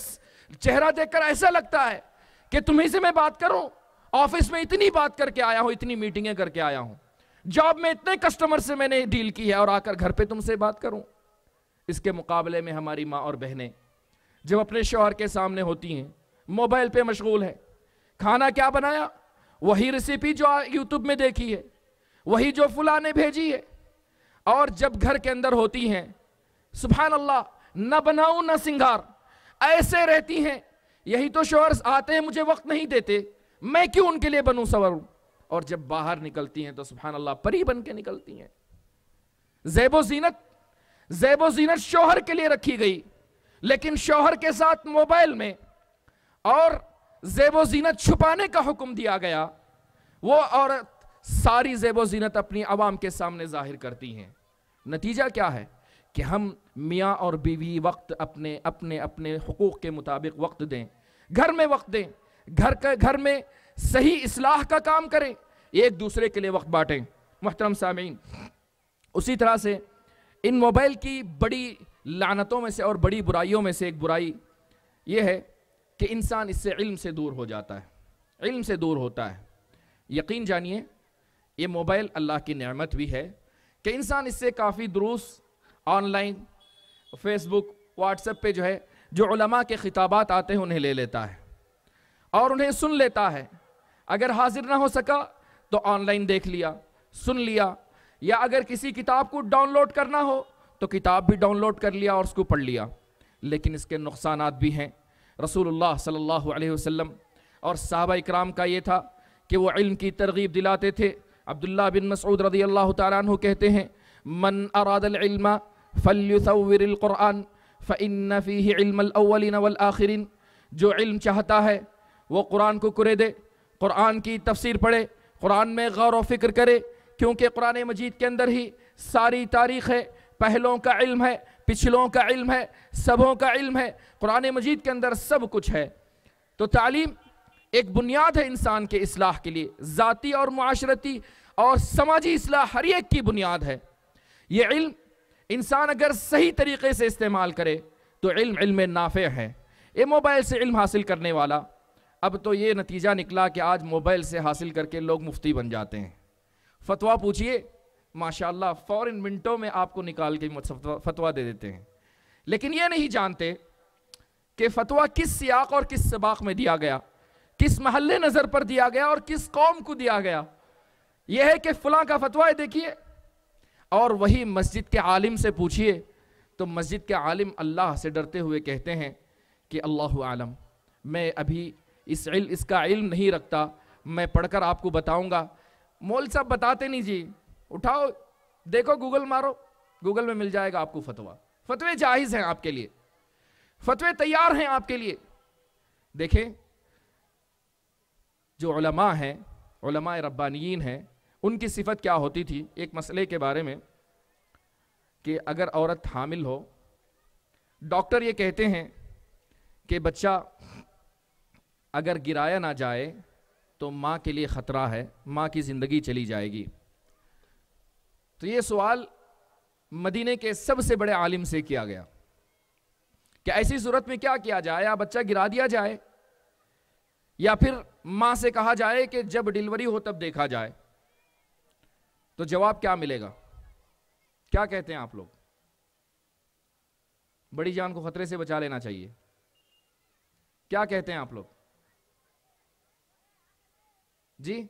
Speaker 2: کر ایسا لگتا ہے کہ تمہیں سے میں بات کروں. آفس میں اتنی بات کر کے آیا ہوں، اتنی میٹنگیں کر کے آیا ہوں، جاب میں اتنے کسٹمر سے میں نے ڈیل کی ہے، اور آ کر گھر پہ تم سے بات کروں. اس کے مقابلے میں ہماری ماں اور بہنیں جب اپنے شوہر کے سامنے ہوتی ہیں، موبائل پہ مشغول ہے. کھانا کیا بنایا؟ وہی ریسیپی جو یوٹیوب میں دیکھی ہے، وہی جو فلاں نے بھیجی ہے. اور جب گھر کے اندر ہوتی ہیں، سبحان اللہ، نہ بناؤں نہ سنگار، ایسے رہتی ہیں. یہی تو شوہر آتے ہیں مجھے وقت نہیں دیتے، میں کیوں ان کے لیے بنوں سوروں. اور جب باہر نکلتی ہیں تو سبحان اللہ پری بن کے نکلتی ہیں. زیب و زینت شوہر کے لیے رکھی گئی، لیکن شوہر کے ساتھ موبائل میں اور زیب و زینت چھپانے کا حکم دیا گیا. وہ عورت ساری زیب و زینت اپنی عوام کے سامنے ظاہر کرتی ہیں. نتیجہ کیا ہے کہ ہم میاں اور بیوی وقت اپنے حقوق کے مطابق وقت دیں، گھر میں وقت دیں، گھر میں صحیح اصلاح کا کام کریں، ایک دوسرے کے لیے وقت بانٹیں. محترم سامعین، اسی طرح سے ان موبائل کی بڑی لعنتوں میں سے اور بڑی برائیوں میں سے ایک برائی یہ ہے کہ انسان اس سے علم سے دور ہو جاتا ہے، علم سے دور ہوتا ہے. یقین جانیے یہ موبائل اللہ کی نعمت بھی ہے کہ انسان اس سے کافی دروس online Facebook WhatsApp پہ جو علماء کے خطابات آتے ہیں انہیں لے لیتا ہے اور انہیں سن لیتا ہے. اگر حاضر نہ ہو سکا تو آن لائن دیکھ لیا، سن لیا، یا اگر کسی کتاب کو ڈاؤن لوڈ کرنا ہو تو کتاب بھی ڈاؤن لوڈ کر لیا اور اس کو پڑھ لیا. لیکن اس کے نقصانات بھی ہیں. رسول اللہ صلی اللہ علیہ وسلم اور صحابہ اکرام کا یہ تھا کہ وہ علم کی ترغیب دلاتے تھے. عبداللہ بن مسعود رضی اللہ تعالیٰ عنہ کہتے ہیں، من اراد العلم فلیثور القرآن فإن فیہ علم الاولین والآخرین. جو علم چاہتا ہے وہ قرآن کو کرے دے، قرآن کی تفسیر پڑھے، قرآن میں غور و فکر کرے، کیونکہ قرآن مجید کے اندر ہی ساری تاریخ ہے، پہلوں کا علم ہے، پچھلوں کا علم ہے، سبوں کا علم ہے. قرآن مجید کے اندر سب کچھ ہے. تو تعلیم ایک بنیاد ہے انسان کے اصلاح کے لیے، ذاتی اور معاشرتی اور سماجی اصلاح ہر ایک کی بنیاد ہے. یہ علم انسان اگر صحیح طریقے سے استعمال کرے تو علم نافع ہے. یہ موبائل سے علم حاصل کرنے والا، اب تو یہ نتیجہ نکلا کہ آج موبائل سے حاصل کر کے لوگ مفتی بن جاتے ہیں. فتویٰ پوچھئے، ماشاءاللہ فوراً منٹوں میں آپ کو نکال کے فتویٰ دے دیتے ہیں. لیکن یہ نہیں جانتے کہ فتویٰ کس سیاق اور کس سباق میں دیا گیا، کس محل نظر پر دیا گیا اور کس قوم کو دیا گیا. یہ ہے کہ فلاں کا فتویٰ دیکھیے، اور وہی مسجد کے عالم سے پوچھئے تو مسجد کے عالم اللہ سے ڈرتے ہوئے کہتے ہیں کہ اللہ عالم، میں ابھی اس کا علم نہیں رکھتا، میں پڑھ کر آپ کو بتاؤں گا. مول صاحب بتاتے نہیں جی، اٹھاؤ دیکھو گوگل مارو، گوگل میں مل جائے گا آپ کو فتویٰ. فتوے جائز ہیں آپ کے لیے، فتوے تیار ہیں آپ کے لیے. دیکھیں جو علماء ہیں، علماء ربانیین ہیں، ان کی صفت کیا ہوتی تھی. ایک مسئلے کے بارے میں کہ اگر عورت حامل ہو، ڈاکٹر یہ کہتے ہیں کہ بچہ اگر گرایا نہ جائے تو ماں کے لیے خطرہ ہے، ماں کی زندگی چلی جائے گی. تو یہ سوال مدینے کے سب سے بڑے عالم سے کیا گیا کہ ایسی صورت میں کیا کیا جائے، یا بچہ گرا دیا جائے یا پھر ماں سے کہا جائے کہ جب ڈیلیوری ہو تب دیکھا جائے. تو جواب کیا ملے گا؟ کیا کہتے ہیں آپ لوگ؟ بڑی جان کو خطرے سے بچا لینا چاہیے. کیا کہتے ہیں آپ لوگ؟ جی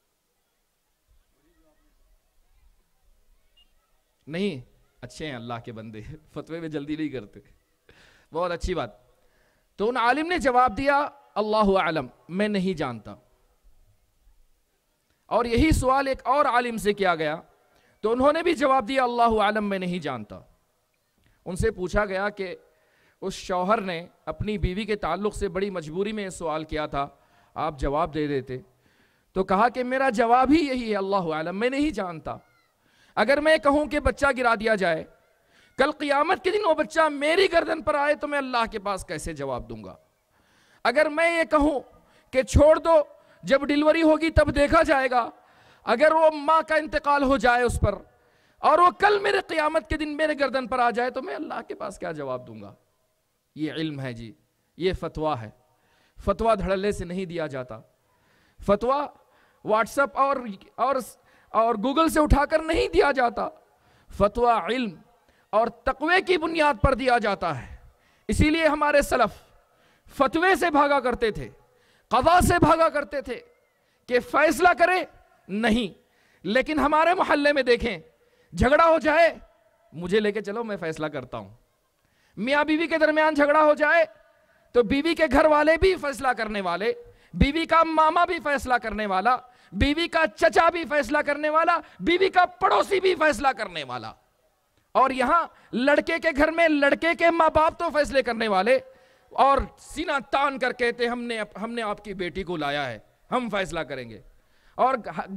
Speaker 2: نہیں، اچھے ہیں اللہ کے بندے، فتوے میں جلدی نہیں کرتے، بہت اچھی بات. تو ان عالم نے جواب دیا اللہ اعلم، میں نہیں جانتا. اور یہی سوال ایک اور عالم سے کیا گیا تو انہوں نے بھی جواب دیا اللہ عالم میں نہیں جانتا۔ ان سے پوچھا گیا کہ اس شوہر نے اپنی بیوی کے تعلق سے بڑی مجبوری میں سوال کیا تھا، آپ جواب دے دیتے، تو کہا کہ میرا جواب ہی یہی ہے اللہ عالم میں نہیں جانتا۔ اگر میں کہوں کہ بچہ گرا دیا جائے، کل قیامت کے دن وہ بچہ میری گردن پر آئے تو میں اللہ کے پاس کیسے جواب دوں گا؟ اگر میں یہ کہوں کہ چھوڑ دو، جب ڈیلیوری ہوگی تب دیکھا جائے گا، اگر وہ ماں کا انتقال ہو جائے اس پر اور وہ کل میرے قیامت کے دن میرے گردن پر آ جائے تو میں اللہ کے پاس کیا جواب دوں گا؟ یہ علم ہے جی، یہ فتویٰ ہے۔ فتویٰ دھڑلے سے نہیں دیا جاتا، فتویٰ واٹس ایپ اور گوگل سے اٹھا کر نہیں دیا جاتا، فتویٰ علم اور تقوی کی بنیاد پر دیا جاتا ہے۔ اسی لیے ہمارے سلف فتوے سے بھاگا کرتے تھے، قضاء سے بھاگا کرتے تھے کہ فیصلہ کرے نہیں، لیکن ہمارے محلے میں دیکھیں جھگڑا ہو جائے مجھے لے کے چلو میں فیصلہ کرتا ہوں، میاں بیوی کے درمیان جھگڑا ہو جائے تو بیوی کے گھر والے بھی فیصلہ کرنے والے، بیوی کا ماما بھی فیصلہ کرنے والا، بیوی کا چچا بھی فیصلہ کرنے والا، بیوی کا پڑوسی بھی فیصلہ کرنے والا، اور یہاں لڑکے کے گھر میں لڑکے کے ماں باپ تو فیصلے کرنے والے اور سینہ تان کر کہتے ہم نے آپ کی بیٹی کو لایا ہے، ہم فیصلہ کریں گے، اور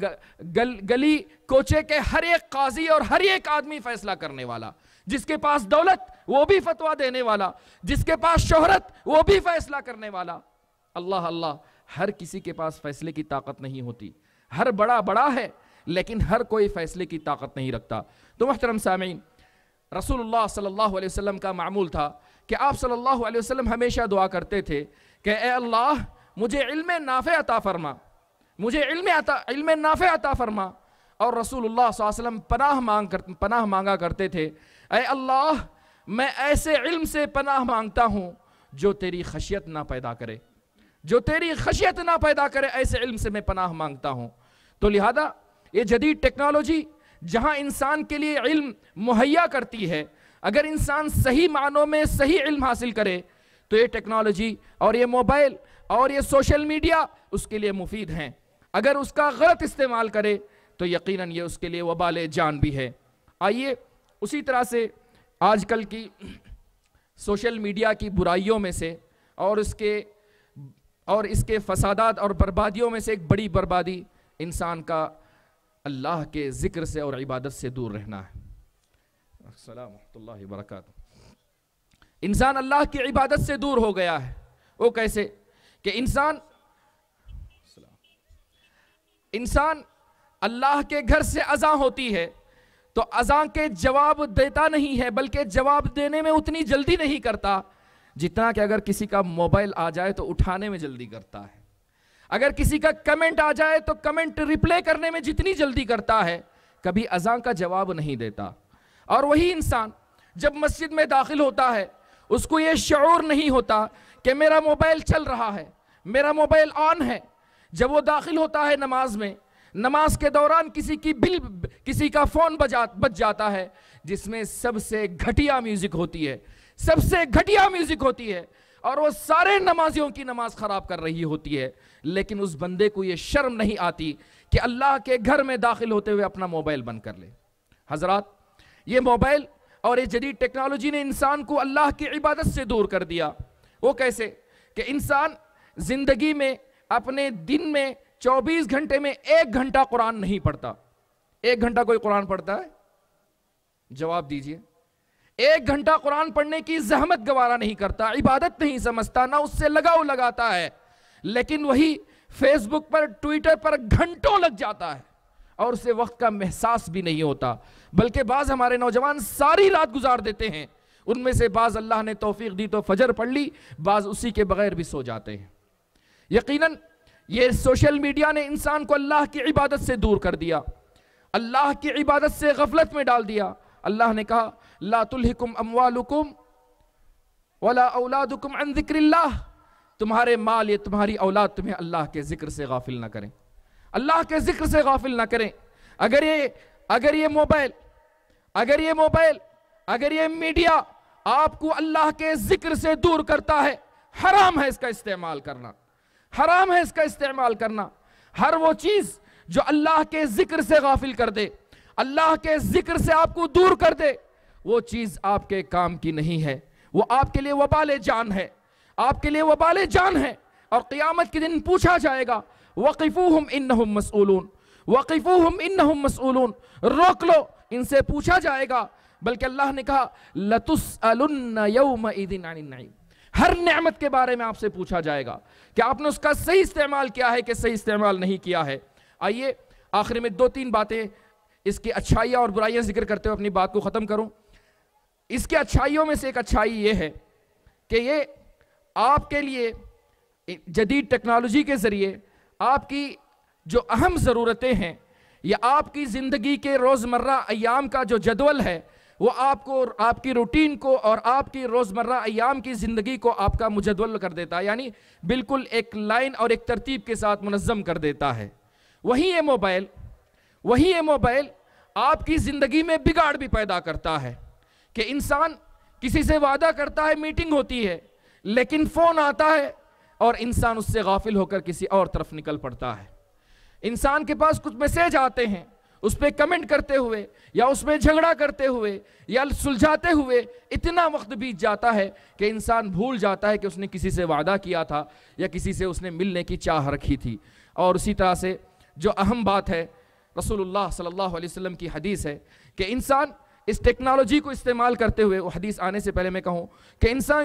Speaker 2: گلی کوچے کے ہر ایک قاضی اور ہر ایک آدمی فیصلہ کرنے والا، جس کے پاس دولت وہ بھی فتویٰ دینے والا، جس کے پاس شہرت وہ بھی فیصلہ کرنے والا۔ اللہ اللہ، ہر کسی کے پاس فیصلے کی طاقت نہیں ہوتی، ہر بڑا بڑا ہے لیکن ہر کوئی فیصلے کی طاقت نہیں رکھتا۔ تو محترم سامعین، رسول اللہ صلی اللہ علیہ وسلم کا معمول تھا کہ آپ صلی اللہ علیہ وسلم ہمیشہ دعا کرتے تھے کہ اے اللہ مجھے علم نافع عطا فرما، مجھے علم نافع عطا فرما، اور رسول اللہ صلی اللہ علیہ وسلم پناہ مانگا کرتے تھے، اے اللہ میں ایسے علم سے پناہ مانگتا ہوں جو تیری خشیت نہ پیدا کرے، جو تیری خشیت نہ پیدا کرے، ایسے علم سے میں پناہ مانگتا ہوں۔ تو لہذا یہ جدید ٹیکنالوجی جہاں انسان کے لیے علم مہیا کرتی ہے، اگر انسان صحیح معنوں میں صحیح علم حاصل کرے تو یہ ٹیکنالوجی اور یہ موبائل اور یہ سوشل میڈیا اس کے لیے مفید ہیں، اگر اس کا غلط استعمال کرے تو یقیناً یہ اس کے لیے وبال جان بھی ہے۔ آئیے اسی طرح سے آج کل کی سوشل میڈیا کی برائیوں میں سے اور اس کے فسادات اور بربادیوں میں سے ایک بڑی بربادی انسان کا اللہ کے ذکر سے اور عبادت سے دور رہنا ہے۔ السلام ورحمۃ اللہ وبرکاتہ۔ انسان اللہ کی عبادت سے دور ہو گیا ہے۔ وہ کیسے کہ انسان اللہ کے گھر سے اذان ہوتی ہے تو اذان کے جواب دیتا نہیں ہے، بلکہ جواب دینے میں اتنی جلدی نہیں کرتا جتنا کہ اگر کسی کا موبائل آ جائے تو اٹھانے میں جلدی کرتا ہے، اگر کسی کا کمنٹ آ جائے تو کمنٹ ریپلے کرنے میں جتنی جلدی کرتا ہے، کبھی اذان کا جواب نہیں دیتا۔ اور وہی انسان جب مسجد میں داخل ہوتا ہے اس کو یہ شعور نہیں ہوتا کہ میرا موبائل چل رہا ہے، میرا موبائل آن ہے۔ جب وہ داخل ہوتا ہے نماز میں، نماز کے دوران کسی کا فون بج جاتا ہے جس میں سب سے گھٹیا میوزک ہوتی ہے، سب سے گھٹیا میوزک ہوتی ہے، اور وہ سارے نمازیوں کی نماز خراب کر رہی ہوتی ہے، لیکن اس بندے کو یہ شرم نہیں آتی کہ اللہ کے گھر میں داخل ہوتے ہوئے اپنا موبائل بند کر لے۔ حضرات، یہ موبائل اور یہ جدید ٹیکنالوجی نے انسان کو اللہ کی عبادت سے دور کر دیا۔ وہ کیسے کہ انسان زندگی میں اپنے دن میں 24 گھنٹے میں 1 گھنٹہ قرآن نہیں پڑھتا۔ 1 گھنٹہ کوئی قرآن پڑھتا ہے؟ جواب دیجئے۔ 1 گھنٹہ قرآن پڑھنے کی زحمت گوارا نہیں کرتا، عبادت نہیں سمجھتا، نہ اس سے لگاؤ لگاتا ہے، لیکن وہی فیس بک پر ٹویٹر پر گھنٹوں لگ جاتا ہے اور اسے وقت کا احساس بھی نہیں ہوتا۔ بلکہ بعض ہمارے نوجوان ساری رات گزار دیتے ہیں، ان میں سے بعض اللہ نے توفیق دی تو فجر پڑھ لی، بعض اسی کے بغیر بھی سو جاتے ہیں۔ یقیناً یہ سوشل میڈیا نے انسان کو اللہ کی عبادت سے دور کر دیا، اللہ کی عبادت سے غفلت میں ڈال دیا۔ اللہ نے کہا لا تلہکم اموالکم ولا اولادکم عن ذکر اللہ، تمہارے مال یا تمہاری اولاد تمہیں اللہ کے ذکر سے غافل نہ کریں، اللہ کے ذکر سے غافل نہ کریں۔ اگر یہ موبائل اگر یہ میڈیا آپ کو اللہ کے ذکر سے دور کرتا ہے، حرام ہے اس کا استعمال کرنا، حرام ہے اس کا استعمال کرنا۔ ہر وہ چیز جو اللہ کے ذکر سے غافل کر دے، اللہ کے ذکر سے آپ کو دور کر دے، وہ چیز آپ کے کام کی نہیں ہے، وہ آپ کے لیے وبال جان ہے، آپ کے لیے وبال جان ہے۔ اور قیامت کے دن پوچھا جائے گا وقفوہم انہم مسئولون، وقفوہم انہم مسئولون، روک لو، ان سے پوچھا جائے گا۔ بلکہ اللہ نے کہا لَتُسْأَلُنَّ يَوْمَئِذٍ عَنِ النَّعِيمِ، ہر نعمت کے بارے میں آپ سے پوچھا جائے گا کہ آپ نے اس کا صحیح استعمال کیا ہے کہ صحیح استعمال نہیں کیا ہے۔ آئیے آخر میں 2-3 باتیں اس کی اچھائیاں اور برائیاں ذکر کرتے ہوئے اپنی بات کو ختم کروں۔ اس کے اچھائیوں میں سے ایک اچھائی یہ ہے کہ یہ آپ کے لیے جدید ٹیکنالوجی کے ذریعے آپ کی جو اہم ضرورتیں ہیں یا آپ کی زندگی کے روزمرہ ایام کا جو جدول ہے وہ آپ کو، آپ کی روٹین کو اور آپ کی روزمرہ ایام کی زندگی کو آپ کا مجدول کر دیتا ہے، یعنی بالکل ایک لائن اور ایک ترتیب کے ساتھ منظم کر دیتا ہے۔ وہی یہ موبائل آپ کی زندگی میں بگاڑ بھی پیدا کرتا ہے کہ انسان کسی سے وعدہ کرتا ہے، میٹنگ ہوتی ہے، لیکن فون آتا ہے اور انسان اس سے غافل ہو کر کسی اور طرف نکل پڑتا ہے۔ انسان کے پاس کچھ میسیج آتے ہیں، اس پہ کمنٹ کرتے ہوئے یا اس پہ جھگڑا کرتے ہوئے یا سلجھاتے ہوئے اتنا وقت بیت جاتا ہے کہ انسان بھول جاتا ہے کہ اس نے کسی سے وعدہ کیا تھا یا کسی سے اس نے ملنے کی چاہ رکھی تھی۔ اور اسی طرح سے جو اہم بات ہے، رسول اللہ صلی اللہ علیہ وسلم کی حدیث ہے کہ انسان اس ٹیکنالوجی کو استعمال کرتے ہوئے، وہ حدیث آنے سے پہلے میں کہوں کہ انسان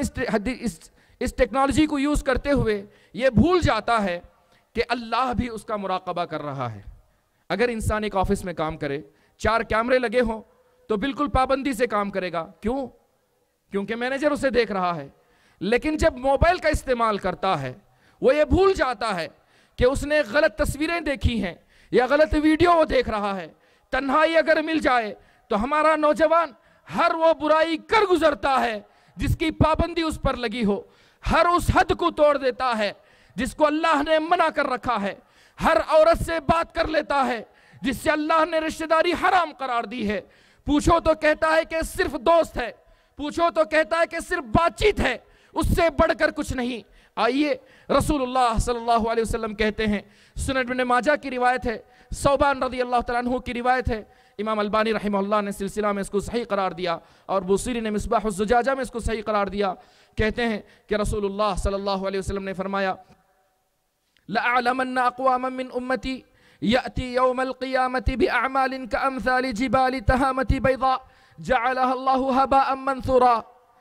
Speaker 2: اس ٹیکنالوجی کو یوز کرتے ہوئے یہ بھول جاتا ہے کہ اللہ بھی اس کا مراقبہ کر رہا ہے۔ اگر انسان ایک آفس میں کام کرے، 4 کیمرے لگے ہوں تو بالکل پابندی سے کام کرے گا، کیوں؟ کیونکہ مینیجر اسے دیکھ رہا ہے۔ لیکن جب موبائل کا استعمال کرتا ہے وہ یہ بھول جاتا ہے کہ اس نے غلط تصویریں دیکھی ہیں یا غلط ویڈیو وہ دیکھ رہا ہے۔ تنہائی اگر مل جائے تو ہمارا نوجوان ہر وہ برائی کر گزرتا ہے جس کی پابندی اس پر لگی ہو، ہر اس حد کو توڑ دیتا ہے جس کو اللہ نے منع کر رکھا ہے، ہر عورت سے بات کر لیتا ہے جس سے اللہ نے رشتہ داری حرام قرار دی ہے۔ پوچھو تو کہتا ہے کہ صرف دوست ہے، پوچھو تو کہتا ہے کہ صرف بات چیت ہے، اس سے بڑھ کر کچھ نہیں۔ آئیے رسول اللہ صلی اللہ علیہ وسلم کہتے ہیں، سنن ابن ماجہ کی روایت ہے، ثوبان رضی اللہ تعالیٰ عنہ کی روایت ہے، امام البانی رحمہ اللہ نے سلسلہ میں اس کو صحیح قرار دیا اور بوصیری نے مصباح الزجاجہ میں اس کو صحیح قرار دیا۔ کہتے ہیں کہ رسول اللہ صلی اللہ علیہ وسلم نے فرمایا لَأَعْلَمَنَّ أَقْوَامًا مِّنْ أُمَّتِي يَأْتِي يَوْمَ الْقِيَامَةِ بِأَعْمَالٍ كَأَمْثَالِ جِبَالِ تَهَامَةِ بَيْضَاءَ جَعَلَهَا اللَّهُ هَبَاءً مَنْثُورًا،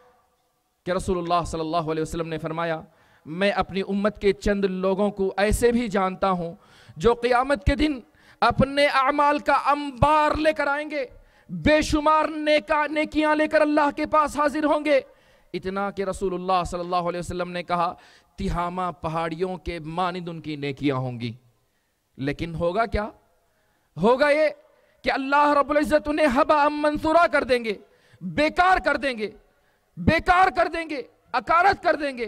Speaker 2: کہ رسول اللہ صلی اللہ علیہ وسلم نے فرمایا میں اپنی امت کے چند لوگوں کو ایسے بھی جانتا ہوں جو قیامت کے دن اپنے اعمال کا انبار لے کر آئیں گے، بے شمار نیکیاں لے کر اللہ کے پاس حاضر ہوں گے، اتنا کہ رسول اللہ صلی اللہ علیہ وسلم نے کہا تہامہ پہاڑیوں کے مانند ان کی نیکیاں ہوں گی۔ لیکن ہوگا کیا؟ ہوگا یہ کہ اللہ رب العزت انہیں ہباء منثورا کر دیں گے، بیکار کر دیں گے، بیکار کر دیں گے، اکارت کر دیں گے۔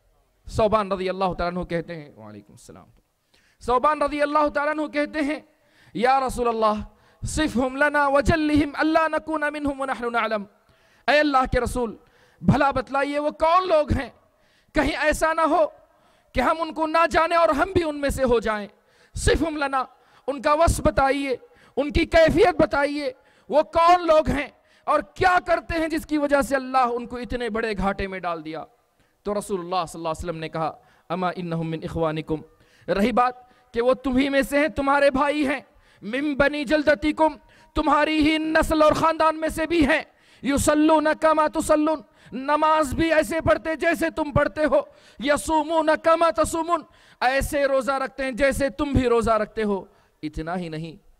Speaker 2: ثوبان رضی اللہ تعالیٰ عنہ کہتے ہیں، وعلیکم السلام، ثوبان رضی اللہ تعالیٰ عنہ کہتے ہیں یا رسول اللہ صفہم لنا وجلہم اللہ نکون منہم ونحن نعلم، اے اللہ کے رسول بھلا بتلائیے وہ کون لوگ ہیں، کہیں ایسا نہ ہو کہ ہم ان کو نہ جانے اور ہم بھی ان میں سے ہو جائیں۔ صفہم لنا، ان کا وصف بتائیے، ان کی کیفیت بتائیے، وہ کون لوگ ہیں اور کیا کرتے ہیں جس کی وجہ سے اللہ ان کو اتنے بڑے گھاٹے میں ڈال دیا۔ تو رسول اللہ صلی اللہ علیہ وسلم نے کہا اما انہم من اخوانکم، رہی بات کہ وہ تمہیں میں سے ہیں، تمہارے بھائی ہیں، من بنی جلدتکم، تمہاری ہی نسل اور خاندان میں سے بھی ہیں، یصلون کما تصلون، نماز بھی ایسے پڑھتے جیسے تم پڑھتے ہو، یصومون کما تصومون، ایسے روزہ رکھتے ہیں جیسے تم بھی روزہ رکھتے ہو۔ اتنا ہی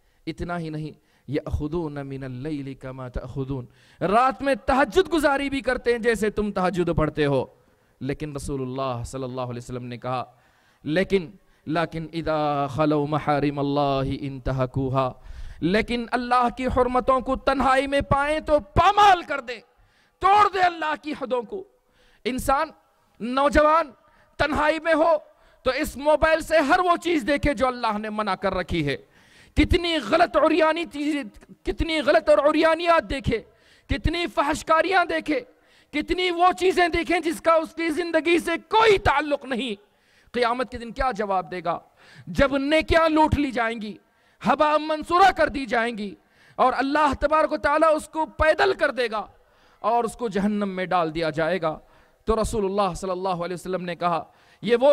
Speaker 2: نہیں، یأخذون من اللیل کما تأخذون، رات میں تہجد گزاری بھی کرتے ہیں جیسے تم تہجد پڑھتے ہو۔ لیکن رسول اللہ صلی اللہ علیہ وسلم نے کہا لیکن اذا خلو محارم اللہ انتہکوہا، لیکن اللہ کی حرمتوں کو تنہائی میں پائیں تو پامال کر دے، توڑ دے اللہ کی حدوں کو۔ انسان نوجوان تنہائی میں ہو تو اس موبائل سے ہر وہ چیز دیکھے جو اللہ نے منع کر رکھی ہے، کتنی غلط اور عریانیات دیکھے، کتنی فحشکاریاں دیکھے، کتنی وہ چیزیں دیکھیں جس کا اس کی زندگی سے کوئی تعلق نہیں۔ قیامت کے دن کیا جواب دے گا؟ جب نیکیاں لوٹ لی جائیں گی، ہبا منصورہ کر دی جائیں گی، اور اللہ تبارک و تعالیٰ اس کو پیدل کر دے گا اور اس کو جہنم میں ڈال دیا جائے گا۔ تو رسول اللہ صلی اللہ علیہ وسلم نے کہا یہ وہ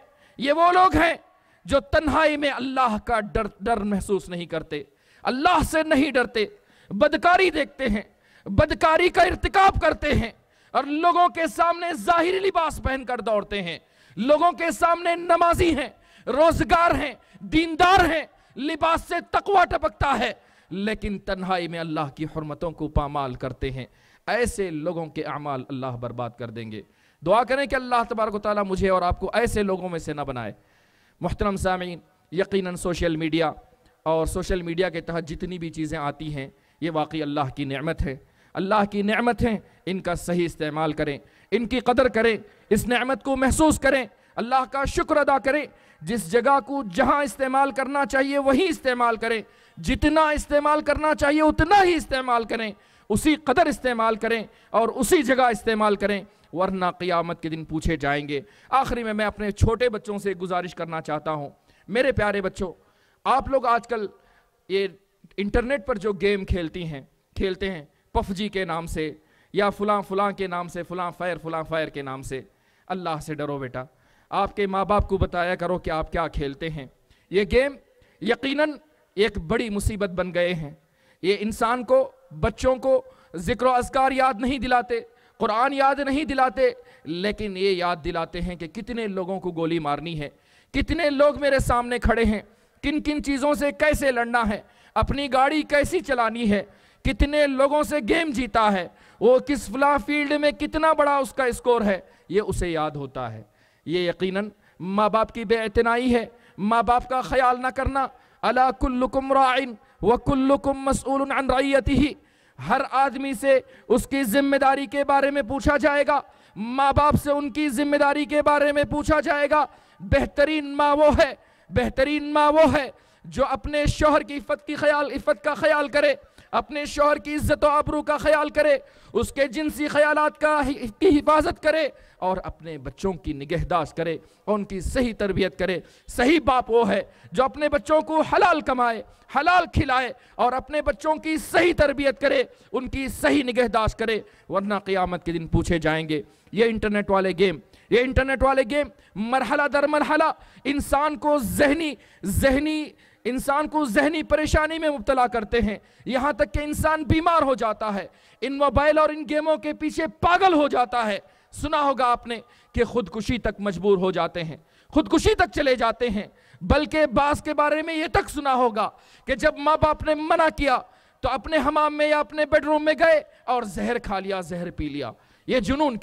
Speaker 2: لوگ ہیں جو تنہائی میں اللہ کا ڈر محسوس نہیں کرتے، اللہ سے نہیں ڈرتے، بدکاری دیکھتے ہیں، بدکاری کا ارتکاب کرتے ہیں، اور لوگوں کے سامنے ظاہری لباس پہن کر دوڑتے ہیں، لوگوں کے سامنے نمازی ہیں، روزگار ہیں، دیندار ہیں، لباس سے تقوی ٹپکتا ہے، لیکن تنہائی میں اللہ کی حرمتوں کو پامال کرتے ہیں۔ ایسے لوگوں کے اعمال اللہ برباد کر دیں گے۔ دعا کریں کہ اللہ تبارک و تعالیٰ مجھے اور آپ کو ایسے لوگوں میں سے نہ بنائے۔ محترم سامعین، یقیناً سوشل میڈیا اور سوشل میڈیا کے تحت جتنی بھی چیزیں آتی ہیں یہ واقعی اللہ کی نعمت ہے، اللہ کی نعمت ہیں، ان کا صحیح استعمال کریں، ان کی قدر کریں، اس نعمت کو محسوس کریں، اللہ کا شکر ادا کریں، جس جگہ کو جہاں استعمال کرنا چاہیے وہی استعمال کریں، جتنا استعمال کرنا چاہیے اتنا ہی استعمال کریں، اسی قدر استعمال کریں اور اسی جگہ استعمال کریں، ورنہ قیامت کے دن پوچھے جائیں گے۔ آخری میں اپنے چھوٹے بچوں سے گزارش کرنا چاہتا ہوں، میرے پیارے بچوں، آپ لوگ آج کل یہ انٹرنیٹ پر جو گیم کھیلتے ہیں پف جی کے نام سے یا فلاں کے نام سے، فلاں فائر کے نام سے، اللہ سے ڈرو بیٹا۔ آپ کے ماں باپ کو بتایا کرو کہ آپ کیا کھیلتے ہیں۔ یہ گیم یقیناً ایک بڑی مصیبت بن گئے ہیں۔ یہ انسان کو، بچوں کو ذکر و اذکار یاد نہیں دلاتے، قرآن یاد نہیں دلاتے، لیکن یہ یاد دلاتے ہیں کہ کتنے لوگوں کو گولی مارنی ہے، کتنے لوگ میرے سامنے کھڑے ہیں، کن کن چیزوں سے کیسے لڑنا ہے، اپنی گاڑی کیسی چلانی ہے، کتنے لوگوں سے گیم جیتا ہے، وہ کس فلاں فیلڈ میں کتنا بڑا اس کا اسکور ہے، یہ اسے یاد ہوتا ہے۔ یہ یقیناً ماں باپ کی بے اعتنائی ہے، ماں باپ کا خیال نہ کرنا۔ الا کلکم راعٍ وکلکم مسئول عن رعیتہ، ہر آدمی سے اس کی ذمہ داری کے بارے میں پوچھا جائے گا، ماں باپ سے ان کی ذمہ داری کے بارے میں پوچھا جائے گا۔ بہترین ماں وہ ہے جو اپنے شوہر کی عفت کا خیال کرے، اپنے شوہر کی عزت و آبرو کا خیال کرے، اس کے جنسی خیالات کی حفاظت کرے اور اپنے بچوں کی نگہداشت کرے اور ان کی صحیح تربیت کرے۔ صحیح باپ وہ ہے جو اپنے بچوں کو حلال کمائے، حلال کھلائے اور اپنے بچوں کی صحیح تربیت کرے، ان کی صحیح نگہداشت کرے، ورنہ قیامت کے دن پوچھے جائیں گے۔ یہ انٹرنیٹ والے گیم مرحلہ در مرحلہ انسان کو ذہنی پریشانی میں مبتلا کرتے ہیں، یہاں تک کہ انسان بیمار ہو جاتا ہے، ان موبائل اور ان گیموں کے پیچھے پاگل ہو جاتا ہے۔ سنا ہوگا آپ نے کہ خودکشی تک مجبور ہو جاتے ہیں، خودکشی تک چلے جاتے ہیں، بلکہ بعض کے بارے میں یہ تک سنا ہوگا کہ جب ماں باپ نے منع کیا تو اپنے حمام میں یا اپنے بیڈ روم میں گئے اور زہر کھا لیا، زہر پی لیا۔ یہ جنون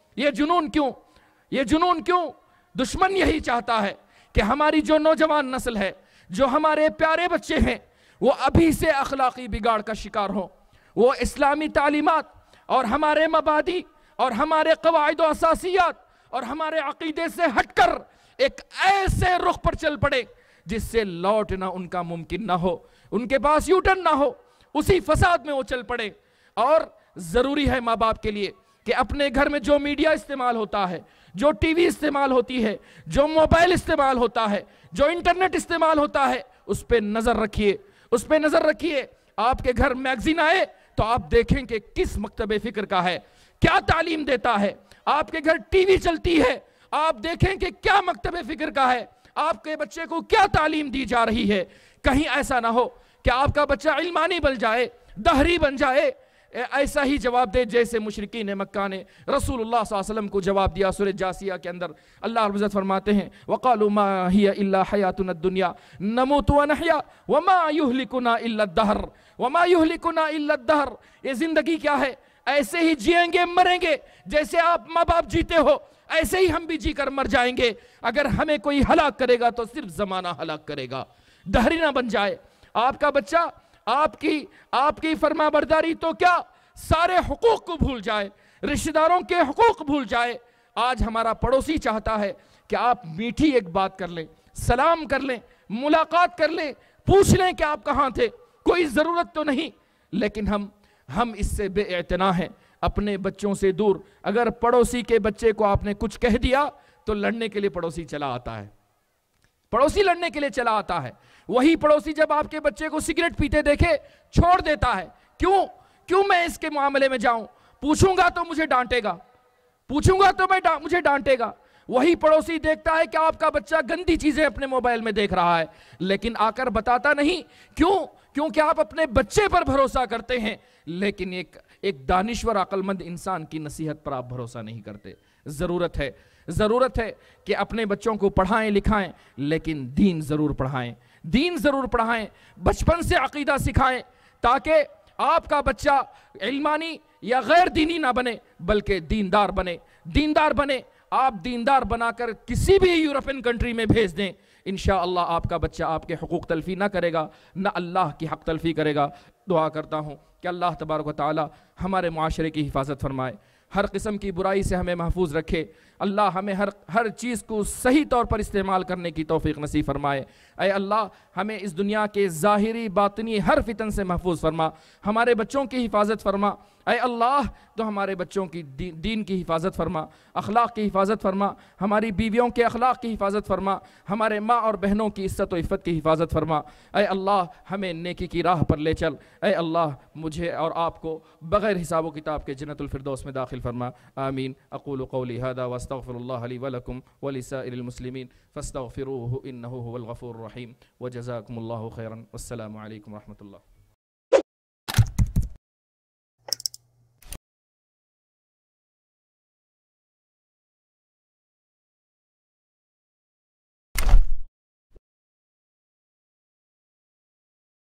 Speaker 2: کیوں؟ دشمن یہی چاہتا ہے کہ ہماری جو نوجوان نسل ہے، جو ہمارے پیارے بچے ہیں، وہ ابھی سے اخلاقی بگاڑ کا شکار ہوں، وہ اسلامی تعلیمات اور ہمارے مبادی اور ہمارے قواعد و اساسیات اور ہمارے عقیدے سے ہٹ کر ایک ایسے رخ پر چل پڑے جس سے لوٹنا ان کا ممکن نہ ہو، ان کے پاس یوٹرن نہ ہو، اسی فساد میں وہ چل پڑے۔ اور ضروری ہے ماں باپ کے لیے کہ اپنے گھر میں جو میڈیا استعمال ہوتا ہے، جو ٹی وی استعمال ہوتی ہے، جو موبائل استعمال ہوتا ہے، جو انٹرنیٹ استعمال ہوتا ہے، اس پہ نظر رکھیے۔ آپ کے گھر میگزین آئے تو آپ دیکھیں کہ کس مکتب فکر کا ہے، کیا تعلیم دیتا ہے۔ آپ کے گھر ٹی وی چلتی ہے، آپ دیکھیں کہ کیا مکتب فکر کا ہے، آپ کے بچے کو کیا تعلیم دی جا رہی ہے۔ کہیں ایسا نہ ہو کہ آپ کا بچہ علمانی بن جائے، دہری بن جائے، ایسا ہی جواب دے جیسے مشرکین مکہ نے رسول اللہ صلی اللہ علیہ وسلم کو جواب دیا۔ سورہ جاسیہ کے اندر اللہ رب العزت فرماتے ہیں وَقَالُوا مَا هِيَ إِلَّا حَيَاتُنَا الدُّنْيَا نَمُوتُ وَنَحْيَا وَمَا يُهْلِكُنَا إِلَّا الدَّهْرُ۔ یہ زندگی کیا ہے؟ ایسے ہی جیئیں گے، مریں گے، جیسے آپ ماں باپ جیتے ہو ایسے ہی ہم بھی جی کر مر جائیں گے۔ اگر ہمیں کوئی ہلاک کرے گا تو صرف زمانہ ہلاک کرے گا، دہری نہ بن جائے۔ آپ کا بچہ آپ کی فرما برداری تو کیا سارے حقوق کو بھول جائے، رشتہ داروں کے حقوق بھول جائے۔ آج ہمارا پڑوسی چاہتا ہے کہ آپ میٹھی ایک بات کر لیں، سلام کر لیں، ملاقات کر لیں، پوچھ لیں کہ آپ کہاں تھے، کوئی ضرورت تو نہیں، لیکن ہم اس سے بے اعتنا ہیں، اپنے بچوں سے دور۔ اگر پڑوسی کے بچے کو آپ نے کچھ کہہ دیا تو لڑنے کے لیے پڑوسی چلا آتا ہے۔ پڑوسی لڑنے کے لیے چلا آتا ہے، وہی پڑوسی جب آپ کے بچے کو سگریٹ پیتے دیکھے چھوڑ دیتا ہے. کیوں میں اس کے معاملے میں جاؤں؟ پوچھوں گا تو مجھے ڈانٹے گا، پوچھوں گا تو مجھے ڈانٹے گا. وہی پڑوسی دیکھتا ہے کہ آپ کا بچہ گندی چیزیں اپنے موبائل میں دیکھ رہا ہے، لیکن آ کر بتاتا نہیں. کیونکہ آپ اپنے بچے پر بھروسہ کرتے ہیں، لیکن ایک دانشور عقل مند انسان کی نصیحت پر آپ بھروسہ نہیں کرتے. ضرورت ہے کہ اپنے بچوں کو پڑھائیں لکھائیں، لیکن دین ضرور پڑھائیں، بچپن سے عقیدہ سکھائیں، تاکہ آپ کا بچہ علمانی یا غیر دینی نہ بنے بلکہ دیندار بنے. آپ دیندار بنا کر کسی بھی یورپین کنٹری میں بھیج دیں، انشاءاللہ آپ کا بچہ آپ کے حقوق تلفی نہ کرے گا، نہ اللہ کی حق تلفی کرے گا. دعا کرتا ہوں کہ اللہ تبارک و تعالی ہمارے معاشرے کی حفاظت فرمائے، ہر قسم کی برائی سے ہمیں محفوظ رکھے. اللہ ہمیں ہر چیز کو صحیح طور پر استعمال کرنے کی توفیق نصیب فرمائے. اے اللہ ہمیں اس دنیا کے ظاہری باطنی ہر فتن سے محفوظ فرما، ہمارے بچوں کی حفاظت فرما. اے اللہ تو ہمارے بچوں کی دین کی حفاظت فرما، اخلاق کی حفاظت فرما، ہماری بیویوں کے اخلاق کی حفاظت فرما، ہمارے ماں اور بہنوں کی عزت و عفت کی حفاظت فرما. اے اللہ ہمیں نیکی کی راہ پر لے چل. اے اللہ مجھے اور آپ کو بغیر حساب و کتاب کے جنت الفردوس میں داخل فرما. آمین. اقول قولی هذا واستغفر الله لي ولكم ولسائر المسلمين فاستغفروه انه هو الغفور الرحيم وجزاكم الله خيرا والسلام عليكم ورحمة الله.